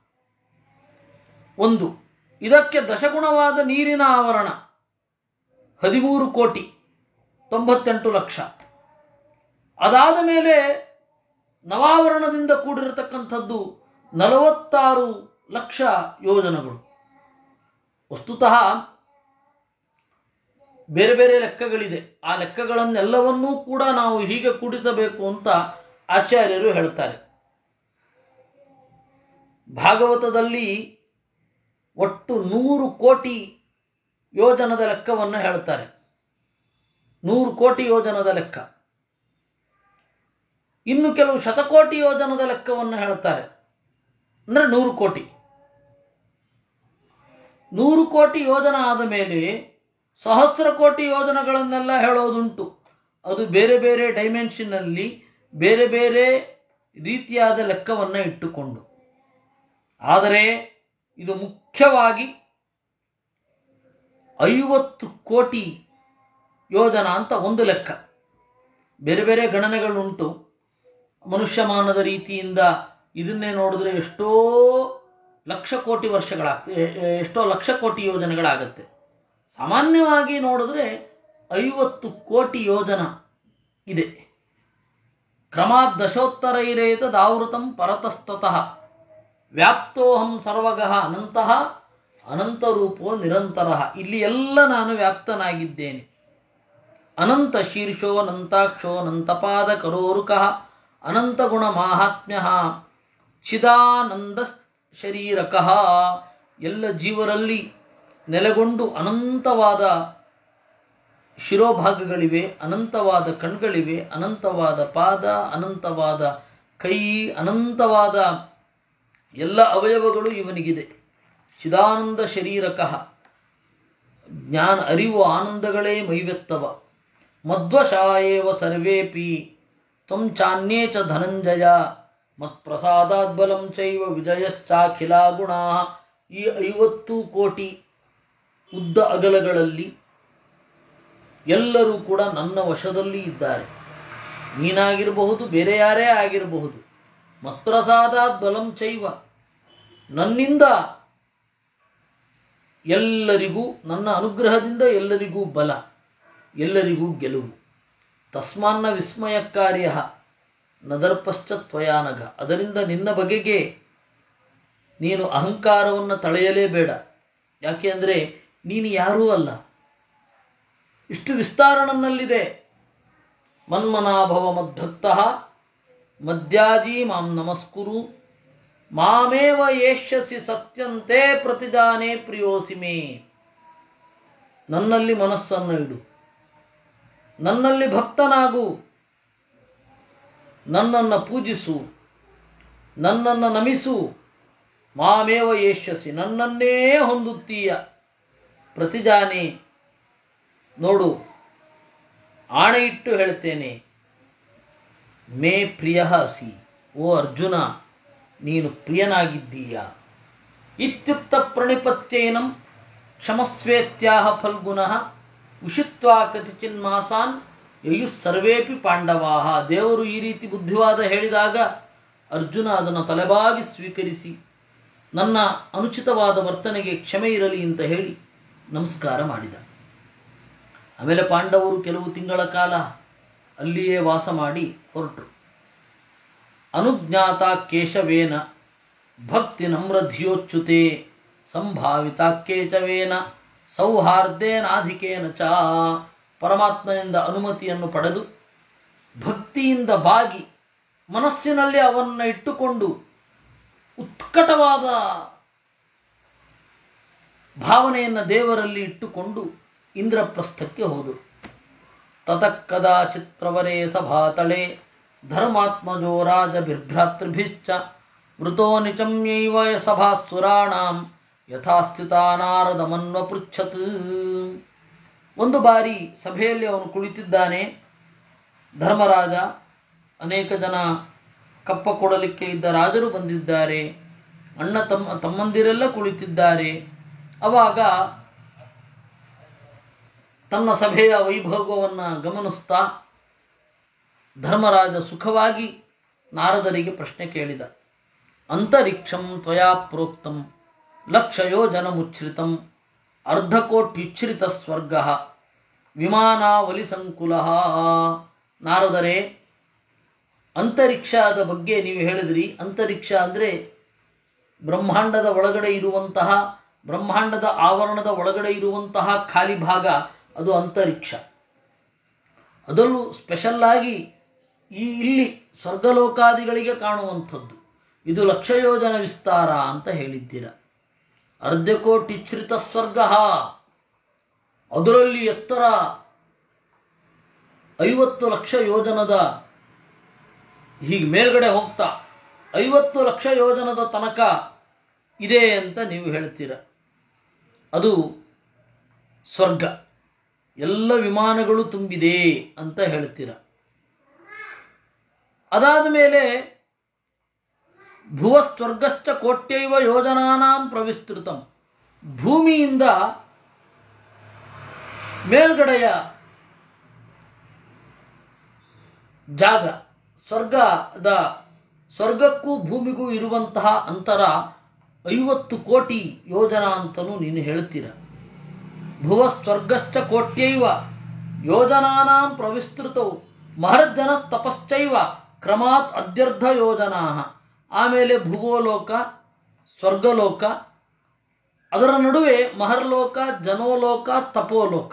ಒಂದು, ಇದಕ್ಕೆ ದಶಗುಣವಾದ ನೀರಿನ ಆವರಣ ಹದಿಮೂರು ಕೋಟಿ ತೊಂಬತ್ತೆಂಟು ಲಕ್ಷ. ಅದಾದ ಮೇಲೆ ನವಾವರಣದಿಂದ ಕೂಡಿರತಕ್ಕಂಥದ್ದು ನಲವತ್ತಾರು ಲಕ್ಷ ಯೋಜನಗಳು. ವಸ್ತುತಃ ಬೇರೆ ಬೇರೆ ಲೆಕ್ಕಗಳಿದೆ. ಆ ಲೆಕ್ಕಗಳನ್ನೆಲ್ಲವನ್ನೂ ಕೂಡ ನಾವು ಹೀಗೆ ಕೂಡಿಸಬೇಕು ಅಂತ ಆಚಾರ್ಯರು ಹೇಳ್ತಾರೆ. ಭಾಗವತದಲ್ಲಿ ಒಟ್ಟು ನೂರು ಕೋಟಿ ಯೋಜನದ ಲೆಕ್ಕವನ್ನು ಹೇಳ್ತಾರೆ. ನೂರು ಕೋಟಿ ಯೋಜನದ ಲೆಕ್ಕ. ಇನ್ನು ಕೆಲವು ಶತಕೋಟಿ ಯೋಜನದ ಲೆಕ್ಕವನ್ನು ಹೇಳ್ತಾರೆ. ಅಂದರೆ ನೂರು ಕೋಟಿ ನೂರು ಕೋಟಿ ಯೋಜನ ಆದ ಮೇಲೆ ಸಹಸ್ರ ಕೋಟಿ ಯೋಜನಗಳನ್ನೆಲ್ಲ ಹೇಳೋದುಂಟು. ಅದು ಬೇರೆ ಬೇರೆ ಡೈಮೆನ್ಷನ್ನಲ್ಲಿ ಬೇರೆ ಬೇರೆ ರೀತಿಯಾದ ಲೆಕ್ಕವನ್ನು ಇಟ್ಟುಕೊಂಡು. ಆದರೆ ಇದು ಮುಖ್ಯವಾಗಿ ಐವತ್ತು ಕೋಟಿ ಯೋಜನ ಅಂತ ಒಂದು ಲೆಕ್ಕ. ಬೇರೆ ಬೇರೆ ಗಣನೆಗಳುಂಟು. ಮನುಷ್ಯಮಾನದ ರೀತಿಯಿಂದ ಇದನ್ನೇ ನೋಡಿದ್ರೆ ಎಷ್ಟೋ ಲಕ್ಷ ಕೋಟಿ ವರ್ಷಗಳಾಗ್ತದೆ, ಎಷ್ಟೋ ಲಕ್ಷ ಕೋಟಿ ಯೋಜನೆಗಳಾಗತ್ತೆ. ಸಾಮಾನ್ಯವಾಗಿ ನೋಡಿದ್ರೆ ಐವತ್ತು ಕೋಟಿ ಯೋಜನ ಇದೆ. ಕ್ರಮಾತ್ ದಶೋತ್ತರೈರೇತ ದಾವೃತಂ ಪರತಸ್ತತಃ ವ್ಯಾಪ್ತೋಹಂ ಸರ್ವಗಃ ಅನಂತಃ ಅನಂತರೂಪೋ ನಿರಂತರಃ. ಇಲ್ಲಿ ಎಲ್ಲ ನಾನು ವ್ಯಾಪ್ತನಾಗಿದ್ದೇನೆ. ಅನಂತ ಶೀರ್ಷೋ ಅನಂತಾಕ್ಷೋ ಅನಂತಪಾದ ಕರೋರುಕಃ ಅನಂತಗುಣ ಮಾಹಾತ್ಮ್ಯ ಚಿದಾನಂದ ಶರೀರಕಃ. ಎಲ್ಲ ಜೀವರಲ್ಲಿ ನೆಲೆಗೊಂಡು ಅನಂತವಾದ ಶಿರೋಭಾಗಗಳಿವೆ, ಅನಂತವಾದ ಕಣ್ಗಳಿವೆ, ಅನಂತವಾದ ಪಾದ, ಅನಂತವಾದ ಕೈ, ಅನಂತವಾದ ಎಲ್ಲ ಅವಯವಗಳು ಇವನಿಗಿದೆ. ಚಿದಾನಂದ ಶರೀರಕಃ. ಜ್ಞಾನ ಅರಿವು ಆನಂದಗಳೇ ಮೈವೆತ್ತವ. ಮಧ್ವಶಾಯೇವ ಸರ್ವೇಪಿ ತ್ವಂ ಚಾನ್ಯೇ ಚ ಧನಂಜಯ ಮತ್ಪ್ರಸಾದಾದ್ಬಲಂ ಚೈವ ವಿಜಯಶ್ಚಾಖಿಲಾ ಗುಣಾ. ಈ ಐವತ್ತು ಕೋಟಿ ಉದ್ದ ಅಗಲಗಳಲ್ಲಿ ಎಲ್ಲರೂ ಕೂಡ ನನ್ನ ವಶದಲ್ಲಿ ಇದ್ದಾರೆ. ನೀನಾಗಿರಬಹುದು, ಬೇರೆ ಯಾರೇ ಆಗಿರಬಹುದು. ಮತ್ಪ್ರಸಾದಾದ್ಬಲಂ ಚೈವ, ನನ್ನಿಂದ ಎಲ್ಲರಿಗೂ, ನನ್ನ ಅನುಗ್ರಹದಿಂದ ಎಲ್ಲರಿಗೂ ಬಲ, ಎಲ್ಲರಿಗೂ ಗೆಲುವು. ತಸ್ಮಾನ್ನ ವಿಸ್ಮಯಕಾರ್ಯ ನದರ್ಪಶ್ಚ ತ್ವಯಾನಘ. ಅದರಿಂದ ನಿನ್ನ ಬಗೆಗೆ ನೀನು ಅಹಂಕಾರವನ್ನು ತಳೆಯಲೇಬೇಡ. ಯಾಕೆ ಅಂದರೆ ನೀನು ಯಾರೂ ಅಲ್ಲ. ಇಷ್ಟು ವಿಸ್ತಾರ ನನ್ನಲ್ಲಿದೆ. ಮನ್ಮನಾಭವ ಮದ್ಭಕ್ತಃ ಮದ್ಯಾಜಿ ಮಾಂ ನಮಸ್ಕುರು ಮಾಮೇವ ಯೇಷ್ಯಸಿ ಸತ್ಯಂತೆ ಪ್ರತಿಜಾನೇ ಪ್ರಿಯೋಸಿ ಮೇ. ನನ್ನಲ್ಲಿ ಮನಸ್ಸನ್ನು ಇಡು, ನನ್ನಲ್ಲಿ ಭಕ್ತನಾಗು, ನನ್ನನ್ನು ಪೂಜಿಸು, ನನ್ನನ್ನು ನಮಿಸು. ಮಾಮೇವ ಯೇಷ್ಯಸಿ, ನನ್ನನ್ನೇ ಹೊಂದುತ್ತೀಯ. ಪ್ರತಿಜಾನೆ, ನೋಡು, ಆಣೆ ಇಟ್ಟು ಹೇಳ್ತೇನೆ, ಮೇ ಪ್ರಿಯ ಅಸಿ, ಓ ಅರ್ಜುನ, ನೀನು ಪ್ರಿಯನಾಗಿದ್ದೀಯ. ಇತ್ಯುಕ್ತ ಪ್ರಣಿಪತ್ಯೇನಂ ಕ್ಷಮಸ್ವೇತ್ಯಾಹ ಫಲ್ಗುಣಃ ಉಷಿತ್ವಾ ಕತಿಚಿನ್ಮಾಸಾನ್ ಯಯುಃ ಸರ್ವೇಪಿ ಪಾಂಡವಾಹ. ದೇವರು ಈ ರೀತಿ ಬುದ್ಧಿವಾದ ಹೇಳಿದಾಗ ಅರ್ಜುನ ಅದನ್ನು ತಲೆಬಾಗಿ ಸ್ವೀಕರಿಸಿ ನನ್ನ ಅನುಚಿತವಾದ ವರ್ತನೆಗೆ ಕ್ಷಮೆ ಇರಲಿ ಅಂತ ಹೇಳಿ ನಮಸ್ಕಾರ ಮಾಡಿದ. ಆಮೇಲೆ ಪಾಂಡವರು ಕೆಲವು ತಿಂಗಳ ಕಾಲ ಅಲ್ಲಿಯೇ ವಾಸ ಮಾಡಿ ಹೊರಟರು. ಅನುಜ್ಞಾತ ಕೇಶವೇನ ಭಕ್ತಿ ನಮ್ರಧಿಯೋಚ್ಯುತೆ ಸಂಭಾವಿತ ಕೇಶವೇನ ಸೌಹಾರ್ದೇನಾಧಿಕೇನ ಚ. ಪರಮಾತ್ಮನಿಂದ ಅನುಮತಿಯನ್ನು ಪಡೆದು ಭಕ್ತಿಯಿಂದ ಬಾಗಿ ಮನಸ್ಸಿನಲ್ಲಿ ಅವನ್ನು ಇಟ್ಟುಕೊಂಡು ಉತ್ಕಟವಾದ ಭಾವನೆಯನ್ನು ದೇವರಲ್ಲಿ ಇಟ್ಟುಕೊಂಡು ಇಂದ್ರಪ್ರಸ್ಥಕ್ಕೆ ಹೋದರು. ತತಃ ಕದಾಚಿತ್ ಪ್ರವರೇ ಸಭಾತಳೆ ಧರ್ಮಾತ್ಮಜೋ ರಾಜ ಬಿರ್ಭ್ರಾತೃಭಿಶ್ಚ ಮೃತೋ ನಿಚಮ್ಯೈವ ಸಭಾಸುರಾಣಾಂ ಯಥಾಸ್ಥಿತಾ ನಾರದಮನ್ವ ಪೃಚ್ಛತ್. ಒಂದು ಬಾರಿ ಸಭೆಯಲ್ಲಿ ಅವನು ಕುಳಿತಿದ್ದಾನೆ. ಧರ್ಮರಾಜ, ಅನೇಕ ಜನ ಕಪ್ಪ ಕೊಡಲಿಕ್ಕೆ ಇದ್ದ ರಾಜರು ಬಂದಿದ್ದಾರೆ, ಅಣ್ಣ ತಮ್ಮ ತಮ್ಮಂದಿರೆಲ್ಲ ಕುಳಿತಿದ್ದಾರೆ. ಆವಾಗ ತನ್ನ ಸಭೆಯ ವೈಭವವನ್ನು ಗಮನಿಸ್ತಾ ಧರ್ಮರಾಜ ಸುಖವಾಗಿ ನಾರದರಿಗೆ ಪ್ರಶ್ನೆ ಕೇಳಿದ. ಅಂತರಿಕ್ಷಂ ತ್ವಯಾ ಪ್ರೋಕ್ತಂ ಲಕ್ಷಯೋಜನ ಮುಚ್ಛ್ರಿತಂ ಅರ್ಧಕೋಟ್ಯುಚ್ಛ್ರಿತ ಸ್ವರ್ಗ ವಿಮಾನಾವಲಿ ಸಂಕುಲ. ನಾರದರೇ, ಅಂತರಿಕ್ಷದ ಬಗ್ಗೆ ನೀವು ಹೇಳಿದ್ರಿ. ಅಂತರಿಕ್ಷ ಅಂದರೆ ಬ್ರಹ್ಮಾಂಡದ ಒಳಗಡೆ ಇರುವಂತಹ, ಬ್ರಹ್ಮಾಂಡದ ಆವರಣದ ಒಳಗಡೆ ಇರುವಂತಹ ಖಾಲಿ ಭಾಗ, ಅದು ಅಂತರಿಕ್ಷ. ಅದರಲ್ಲೂ ಸ್ಪೆಷಲ್ಲಾಗಿ ಈ ಇಲ್ಲಿ ಸ್ವರ್ಗಲೋಕಾದಿಗಳಿಗೆ ಕಾಣುವಂಥದ್ದು. ಇದು ಲಕ್ಷಯೋಜನ ವಿಸ್ತಾರ ಅಂತ ಹೇಳಿದ್ದೀರ. ಅರ್ಧಕೋಟಿಚ್ಛ್ರಿತ ಸ್ವರ್ಗ, ಅದರಲ್ಲಿ ಎತ್ತರ ಐವತ್ತು ಲಕ್ಷ ಯೋಜನದ, ಹೀಗೆ ಮೇಲ್ಗಡೆ ಹೋಗ್ತಾ ಐವತ್ತು ಲಕ್ಷ ಯೋಜನದ ತನಕ ಇದೆ ಅಂತ ನೀವು ಹೇಳ್ತೀರ. ಅದು ಸ್ವರ್ಗ, ಎಲ್ಲ ವಿಮಾನಗಳು ತುಂಬಿದೆ ಅಂತ ಹೇಳ್ತೀರ. ಅದಾದ ಮೇಲೆ ಭುವಸ್ವರ್ಗಶ್ಚ ಕೋಟ್ಯೈವ ಯೋಜನಾನಾಂ ಪ್ರವಿಸ್ತೃತಂ, ಭೂಮಿಯಿಂದ ಮೇಲ್ಗಡೆಯ ಜಾಗ, ಸ್ವರ್ಗದ ಸ್ವರ್ಗಕ್ಕೂ ಭೂಮಿಗೂ ಇರುವಂತಹ ಅಂತರ ಐವತ್ತು ಕೋಟಿ ಯೋಜನ ಅಂತಲೂ ನೀನು ಹೇಳ್ತೀರ. ಭುವಸ್ವರ್ಗಶ್ಚ ಕೋಟ್ಯೈವ ಯೋಜನಾನಾಂ ಪ್ರವಿಸ್ತೃತವು ಮಹರ್ಜನ ತಪಶ್ಚೈವ ಕ್ರಮಾತ್ ಅದ್ಯರ್ಧ ಯೋಜನಾ. ಆಮೇಲೆ ಭುವೋಲೋಕ, ಸ್ವರ್ಗಲೋಕ, ಅದರ ನಡುವೆ ಮಹರ್ಲೋಕ, ಜನೋಲೋಕ, ತಪೋಲೋಕ.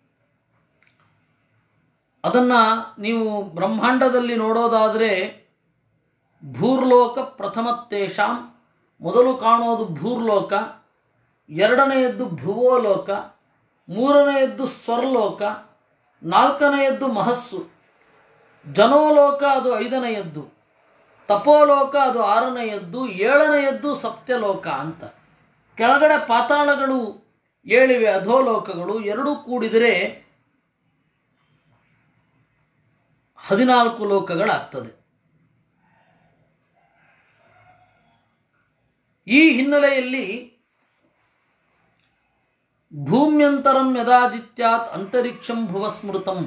ಅದನ್ನು ನೀವು ಬ್ರಹ್ಮಾಂಡದಲ್ಲಿ ನೋಡೋದಾದರೆ ಭೂರ್ಲೋಕ ಪ್ರಥಮತ್ತೇಷಾಂ, ಮೊದಲು ಕಾಣೋದು ಭೂರ್ಲೋಕ, ಎರಡನೆಯದ್ದು ಭುವೋಲೋಕ, ಮೂರನೆಯದ್ದು ಸ್ವರ್ಲೋಕ, ನಾಲ್ಕನೆಯದ್ದು ಮಹಸ್ಸು, ಜನೋಲೋಕ ಅದು ಐದನೆಯದ್ದು, ತಪೋಲೋಕ ಅದು ಆರನೆಯದ್ದು, ಏಳನೆಯದ್ದು ಸತ್ಯಲೋಕ ಅಂತ. ಕೆಳಗಡೆ ಪಾತಾಳಗಳು ಏಳಿವೆ, ಅಧೋಲೋಕಗಳು, ಎರಡೂ ಕೂಡಿದರೆ ಹದಿನಾಲ್ಕು ಲೋಕಗಳಾಗ್ತದೆ. ಈ ಹಿನ್ನೆಲೆಯಲ್ಲಿ ಭೂಮ್ಯಂತರಂ ಯದಾದಿತ್ಯಾತ್ ಅಂತರಿಕ್ಷಂ ಭುವಸ್ಮೃತಂ,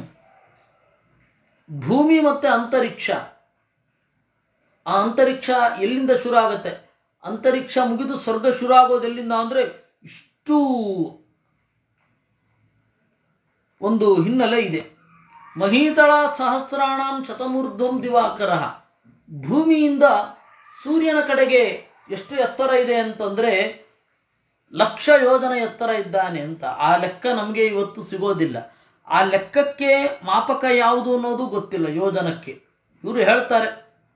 ಭೂಮಿ ಮತ್ತೆ ಅಂತರಿಕ್ಷ, ಆ ಅಂತರಿಕ್ಷ ಎಲ್ಲಿಂದ ಶುರು ಆಗುತ್ತೆ? ಅಂತರಿಕ್ಷ ಮುಗಿದು ಸ್ವರ್ಗ ಶುರು ಆಗೋದು ಎಲ್ಲಿಂದ ಅಂದರೆ ಇಷ್ಟು ಒಂದು ಹಿನ್ನೆಲೆ ಇದೆ. ಮಹೀತಳ ಸಹಸ್ರಾಣಾಂ ಶತಮೂರ್ಧ್ವಂ ದಿವಾಕರ, ಭೂಮಿಯಿಂದ ಸೂರ್ಯನ ಕಡೆಗೆ ಎಷ್ಟು ಎತ್ತರ ಇದೆ ಅಂತಂದರೆ ಲಕ್ಷ ಯೋಜನ ಎತ್ತರ ಇದ್ದಾನೆ ಅಂತ. ಆ ಲೆಕ್ಕ ನಮಗೆ ಇವತ್ತು ಸಿಗೋದಿಲ್ಲ. ಆ ಲೆಕ್ಕಕ್ಕೆ ಮಾಪಕ ಯಾವುದು ಅನ್ನೋದು ಗೊತ್ತಿಲ್ಲ ಯೋಜನಕ್ಕೆ. ಇವರು ಹೇಳ್ತಾರೆ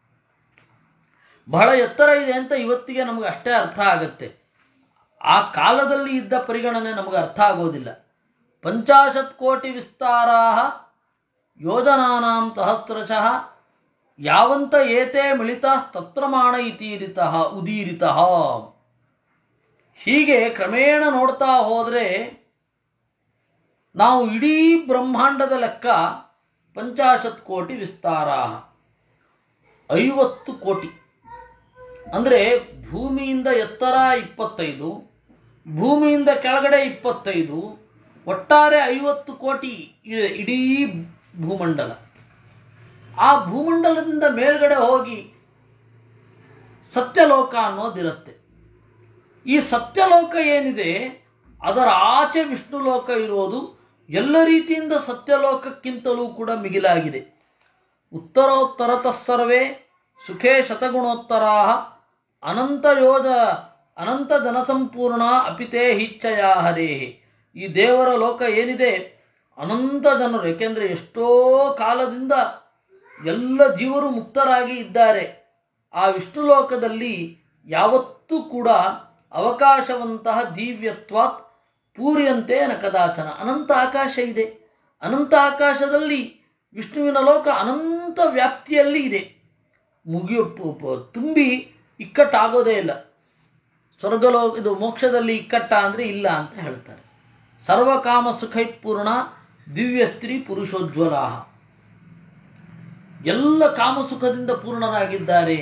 ಬಹಳ ಎತ್ತರ ಇದೆ ಅಂತ, ಇವತ್ತಿಗೆ ನಮಗೆ ಅಷ್ಟೇ ಅರ್ಥ ಆಗತ್ತೆ. ಆ ಕಾಲದಲ್ಲಿ ಇದ್ದ ಪರಿಗಣನೆ ನಮಗೆ ಅರ್ಥ ಆಗೋದಿಲ್ಲ. ಪಂಚಾಶತ್ ಕೋಟಿ ವಿಸ್ತಾರಾ ಯೋಜನಾನಾಂ ಸಹಸ್ರಶಃ ಯಾವಂತ ಏತೆ ಮಿಳಿತ ತತ್ರಮಾಣ ಇತೀರಿತಃ ಉದೀರಿತಃ. ಹೀಗೆ ಕ್ರಮೇಣ ನೋಡ್ತಾ ಹೋದರೆ ನಾವು ಇಡೀ ಬ್ರಹ್ಮಾಂಡದ ಲೆಕ್ಕ ಪಂಚಾಶತ್ ಕೋಟಿ ವಿಸ್ತಾರ, ಐವತ್ತು ಕೋಟಿ ಅಂದರೆ ಭೂಮಿಯಿಂದ ಎತ್ತರ ಇಪ್ಪತ್ತೈದು, ಭೂಮಿಯಿಂದ ಕೆಳಗಡೆ ಇಪ್ಪತ್ತೈದು, ಒಟ್ಟಾರೆ ಐವತ್ತು ಕೋಟಿ ಇದೆ ಇಡೀ ಭೂಮಂಡಲ. ಆ ಭೂಮಂಡಲದಿಂದ ಮೇಲ್ಗಡೆ ಹೋಗಿ ಸತ್ಯಲೋಕ ಅನ್ನೋದಿರುತ್ತೆ. ಈ ಸತ್ಯಲೋಕ ಏನಿದೆ ಅದರ ಆಚೆ ವಿಷ್ಣು ಲೋಕ ಇರೋದು ಎಲ್ಲ ರೀತಿಯಿಂದ ಸತ್ಯಲೋಕಕ್ಕಿಂತಲೂ ಕೂಡ ಮಿಗಿಲಾಗಿದೆ. ಉತ್ತರೋತ್ತರತಃ ಸರ್ವೇ ಸುಖೇ ಶತಗುಣೋತ್ತರಾ ಅನಂತ ಯೋಜ ಅನಂತ ಜನಸಂಪೂರ್ಣ ಅಪಿತೇ ಹಿಚ್ಚಯಾ ಹರೇ. ಈ ದೇವರ ಲೋಕ ಏನಿದೆ ಅನಂತ ಜನರು, ಏಕೆಂದರೆ ಎಷ್ಟೋ ಕಾಲದಿಂದ ಎಲ್ಲ ಜೀವರು ಮುಕ್ತರಾಗಿ ಇದ್ದಾರೆ. ಆ ವಿಷ್ಣು ಲೋಕದಲ್ಲಿ ಯಾವತ್ತೂ ಕೂಡ ಅವಕಾಶವಂತಹ ದಿವ್ಯತ್ವಾತ್ ಪೂರ್ಯಂತೆ ನ ಕದಾಚನ. ಅನಂತ ಆಕಾಶ ಇದೆ. ಅನಂತ ಆಕಾಶದಲ್ಲಿ ವಿಷ್ಣುವಿನ ಲೋಕ ಅನಂತ ವ್ಯಾಪ್ತಿಯಲ್ಲಿ ಇದೆ. ಮುಗಿಯೋ ತುಂಬಿ ಇಕ್ಕಟ್ಟಾಗೋದೇ ಇಲ್ಲ. ಸ್ವರ್ಗಲೋ ಇದು ಮೋಕ್ಷದಲ್ಲಿ ಇಕ್ಕಟ್ಟ ಅಂದರೆ ಇಲ್ಲ ಅಂತ ಹೇಳ್ತಾರೆ. ಸರ್ವಕಾಮ ಸುಖೈಪೂರ್ಣ ದಿವ್ಯ ಸ್ತ್ರೀ ಪುರುಷೋಜ್ವಲಾ, ಎಲ್ಲ ಕಾಮಸುಖದಿಂದ ಪೂರ್ಣರಾಗಿದ್ದಾರೆ.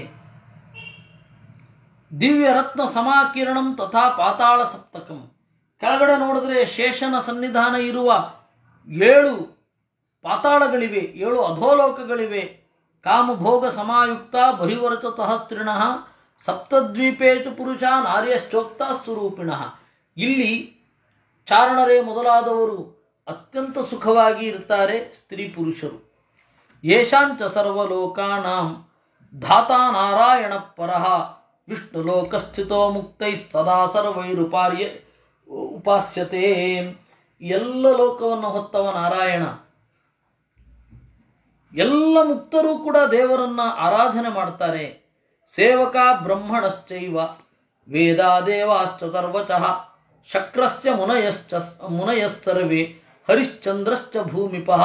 ದಿವ್ಯ ರತ್ನ ಸಮಾಕಿರಣಂ ತಥಾ ಪಾತಾಳ ಸಪ್ತಕಂ, ಕೆಳಗಡೆ ನೋಡಿದ್ರೆ ಶೇಷನ ಸನ್ನಿಧಾನ ಇರುವ ಏಳು ಪಾತಾಳಗಳಿವೆ, ಏಳು ಅಧೋಲೋಕಗಳಿವೆ. ಕಾಮಭೋಗ ಸಮಾಯುಕ್ತ ಬಹಿವರತ ಸಹಸ್ರಿಣ ಸಪ್ತದ್ವೀಪೇತು ಪುರುಷ ನಾರ್ಯಶ್ಚೋಕ್ತ ಸ್ವರೂಪಿಣ. ಇಲ್ಲಿ ಚಾರಣರೇ ಮೊದಲಾದವರು ಅತ್ಯಂತ ಸುಖವಾಗಿ ಇರ್ತಾರೆ, ಸ್ತ್ರೀ ಪುರುಷರು. ಯೇಷಾಂಚ ಸರ್ವಲೋಕಾನಾಂ ಧಾತಾ ನಾರಾಯಣ ಪರಃ ವಿಷ್ಣುಲೋಕಸ್ಥಿತೋ ಮುಕ್ತೈ ಸದಾ ಸರ್ವೈರುಪಾರ್ಯ ಉಪಾಸ್ಯತೆ. ಎಲ್ಲ ಲೋಕವನ್ನು ಹೊತ್ತವ ನಾರಾಯಣ. ಎಲ್ಲ ಮುಕ್ತರು ಕೂಡ ದೇವರನ್ನ ಆರಾಧನೆ ಮಾಡ್ತಾರೆ. ಸೇವಕ ಬ್ರಹ್ಮಣಶ್ಚೈವ ವೇದಾದೇವಾಶ್ಚ ಸರ್ವಚಃ ಶಕ್ರಸ್ಯ ಮುನಯಶ್ಚ ಮುನಯಸ್ಸರ್ವೇ ಹರಿಶ್ಚಂದ್ರಶ್ಚ ಭೂಮಿಪಃ.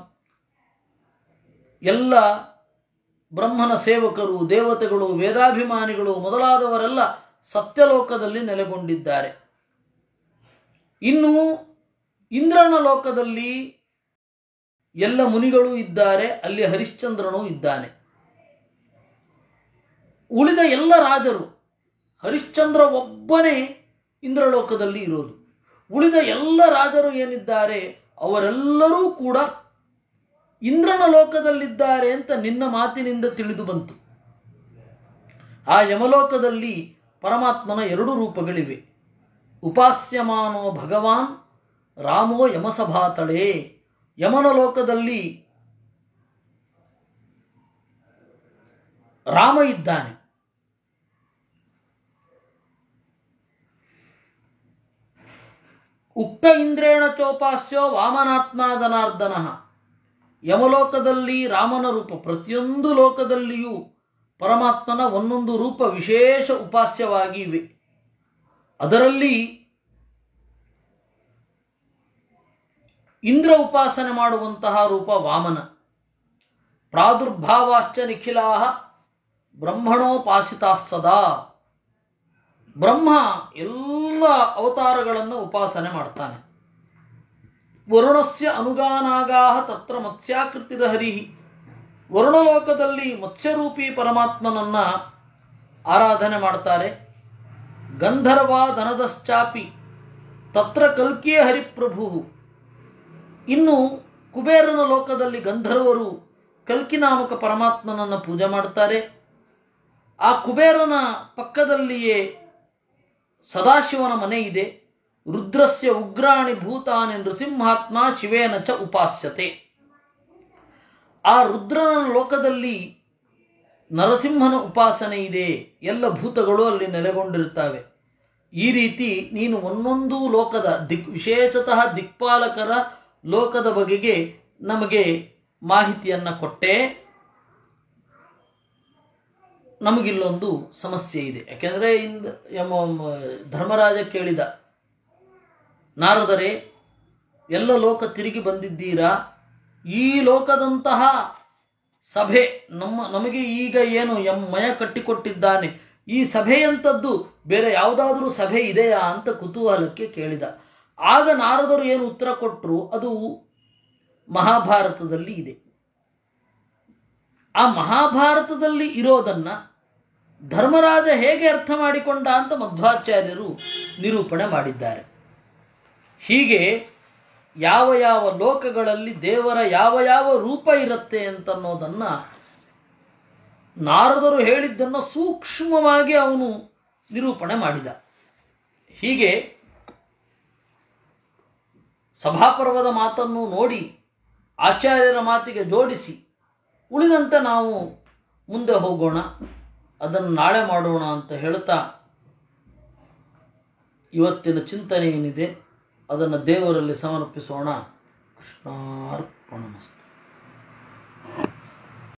ಎಲ್ಲ ಬ್ರಹ್ಮನ ಸೇವಕರು, ದೇವತೆಗಳು, ವೇದಾಭಿಮಾನಿಗಳು ಮೊದಲಾದವರೆಲ್ಲ ಸತ್ಯಲೋಕದಲ್ಲಿ ನೆಲೆಗೊಂಡಿದ್ದಾರೆ. ಇನ್ನು ಇಂದ್ರನ ಲೋಕದಲ್ಲಿ ಎಲ್ಲ ಮುನಿಗಳು ಇದ್ದಾರೆ, ಅಲ್ಲಿ ಹರಿಶ್ಚಂದ್ರನೂ ಇದ್ದಾನೆ. ಉಳಿದ ಎಲ್ಲ ರಾಜರು, ಹರಿಶ್ಚಂದ್ರ ಒಬ್ಬನೇ ಇಂದ್ರಲೋಕದಲ್ಲಿ ಇರೋದು. ಉಳಿದ ಎಲ್ಲ ರಾಜರು ಏನಿದ್ದಾರೆ ಅವರೆಲ್ಲರೂ ಕೂಡ ಇಂದ್ರನ ಲೋಕದಲ್ಲಿದ್ದಾರೆ ಅಂತ ನಿನ್ನ ಮಾತಿನಿಂದ ತಿಳಿದು ಬಂತು. ಆ ಯಮಲೋಕದಲ್ಲಿ ಪರಮಾತ್ಮನ ಎರಡು ರೂಪಗಳಿವೆ. ಉಪಾಸ್ಯಮಾನೋ ಭಗವಾನ್ ರಾಮೋ ಯಮಸಭಾತಳೇ. ಯಮನ ಲೋಕದಲ್ಲಿ ರಾಮ ಇದ್ದಾನೆ. ಉಕ್ತ ಇಂದ್ರೇಣ ಚೋಪಾಸ್ಯೋ ವಾಮನಾತ್ಮ ಧನಾರ್ದನ. ಯಮಲೋಕದಲ್ಲಿ ರಾಮನ ರೂಪ, ಪ್ರತಿಯೊಂದು ಲೋಕದಲ್ಲಿಯೂ ಪರಮಾತ್ಮನ ಒಂದೊಂದು ರೂಪ ವಿಶೇಷ ಉಪಾಸ್ಯವಾಗಿ ಇವೆ. ಅದರಲ್ಲಿ ಇಂದ್ರ ಉಪಾಸನೆ ಮಾಡುವಂತಹ ರೂಪ ವಾಮನ. ಪ್ರಾದುರ್ಭಾವಾಶ್ಚ ನಿಖಿಲಾ ಬ್ರಹ್ಮಣೋಪಾಸಿತಾ ಸದಾ. ಬ್ರಹ್ಮ ಎಲ್ಲ ಅವತಾರಗಳನ್ನು ಉಪಾಸನೆ ಮಾಡ್ತಾನೆ. ವರುಣಸ್ಯ ಅನುಗಾನಾಗಾ ತತ್ರ ಮತ್ಸ್ಯಾಕೃತಿರ ಹರಿ. ವರುಣಲೋಕದಲ್ಲಿ ಮತ್ಸ್ಯರೂಪಿ ಪರಮಾತ್ಮನನ್ನ ಆರಾಧನೆ ಮಾಡ್ತಾರೆ. ಗಂಧರ್ವ ಧನದಶ್ಚಾಪಿ ತತ್ರ ಕಲ್ಕಿಯ ಹರಿಪ್ರಭು. ಇನ್ನು ಕುಬೇರನ ಲೋಕದಲ್ಲಿ ಗಂಧರ್ವರು ಕಲ್ಕಿ ನಾಮಕ ಪರಮಾತ್ಮನನ್ನು ಪೂಜೆ ಮಾಡ್ತಾರೆ. ಆ ಕುಬೇರನ ಪಕ್ಕದಲ್ಲಿಯೇ ಸದಾಶಿವನ ಮನೆ ಇದೆ. ರುದ್ರಸ್ಯ ಉಗ್ರಾಣಿ ಭೂತಾನಿ ನೃಸಿಂಹಾತ್ಮ ಶಿವೇನ ಚ ಉಪಾಸ್ಯತೆ. ಆ ರುದ್ರನ ಲೋಕದಲ್ಲಿ ನರಸಿಂಹನ ಉಪಾಸನೆ ಇದೆ. ಎಲ್ಲ ಭೂತಗಳು ಅಲ್ಲಿ ನೆಲೆಗೊಂಡಿರುತ್ತವೆ. ಈ ರೀತಿ ನೀನು ಒಂದೊಂದು ಲೋಕದ ದಿಕ್ ವಿಶೇಷತಃ ದಿಕ್ಪಾಲಕರ ಲೋಕದ ಬಗೆಗೆ ನಮಗೆ ಮಾಹಿತಿಯನ್ನು ಕೊಟ್ಟೆ. ನಮಗಿಲ್ಲೊಂದು ಸಮಸ್ಯೆ ಇದೆ. ಯಾಕೆಂದರೆ ಇಂದ ಯಮ ಧರ್ಮರಾಜ ಕೇಳಿದ, ನಾರದರೆ ಎಲ್ಲ ಲೋಕ ತಿರುಗಿ ಬಂದಿದ್ದೀರಾ, ಈ ಲೋಕದಂತಹ ಸಭೆ ನಮ್ಮ ನಮಗೆ ಈಗ ಏನು ಎಂ ಮಯ ಕಟ್ಟಿಕೊಟ್ಟಿದ್ದಾನೆ, ಈ ಸಭೆಯಂಥದ್ದು ಬೇರೆ ಯಾವುದಾದ್ರೂ ಸಭೆ ಇದೆಯಾ ಅಂತ ಕುತೂಹಲಕ್ಕೆ ಕೇಳಿದ. ಆಗ ನಾರದರು ಏನು ಉತ್ತರ ಕೊಟ್ಟರು ಅದು ಮಹಾಭಾರತದಲ್ಲಿ ಇದೆ. ಆ ಮಹಾಭಾರತದಲ್ಲಿ ಇರೋದನ್ನ ಧರ್ಮರಾಜ ಹೇಗೆ ಅರ್ಥ ಮಾಡಿಕೊಂಡ ಅಂತ ಮಧ್ವಾಚಾರ್ಯರು ನಿರೂಪಣೆ ಮಾಡಿದ್ದಾರೆ. ಹೀಗೆ ಯಾವ ಯಾವ ಲೋಕಗಳಲ್ಲಿ ದೇವರ ಯಾವ ಯಾವ ರೂಪ ಇರುತ್ತೆ ಅಂತನ್ನೋದನ್ನ ನಾರದರು ಹೇಳಿದ್ದನ್ನು ಸೂಕ್ಷ್ಮವಾಗಿ ಅವನು ನಿರೂಪಣೆ ಮಾಡಿದ. ಹೀಗೆ ಸಭಾಪರ್ವದ ಮಾತನ್ನು ನೋಡಿ ಆಚಾರ್ಯರ ಮಾತಿಗೆ ಜೋಡಿಸಿ ಉಳಿದಂತೆ ನಾವು ಮುಂದೆ ಹೋಗೋಣ, ಅದನ್ನು ನಾಳೆ ಮಾಡೋಣ ಅಂತ ಹೇಳ್ತಾ ಇವತ್ತಿನ ಚಿಂತನೆ ಏನಿದೆ ಅದನ್ನು ದೇವರಲ್ಲಿ ಸಮರ್ಪಿಸೋಣ. ಕೃಷ್ಣಾರ್ಪಣಮಸ್ತು.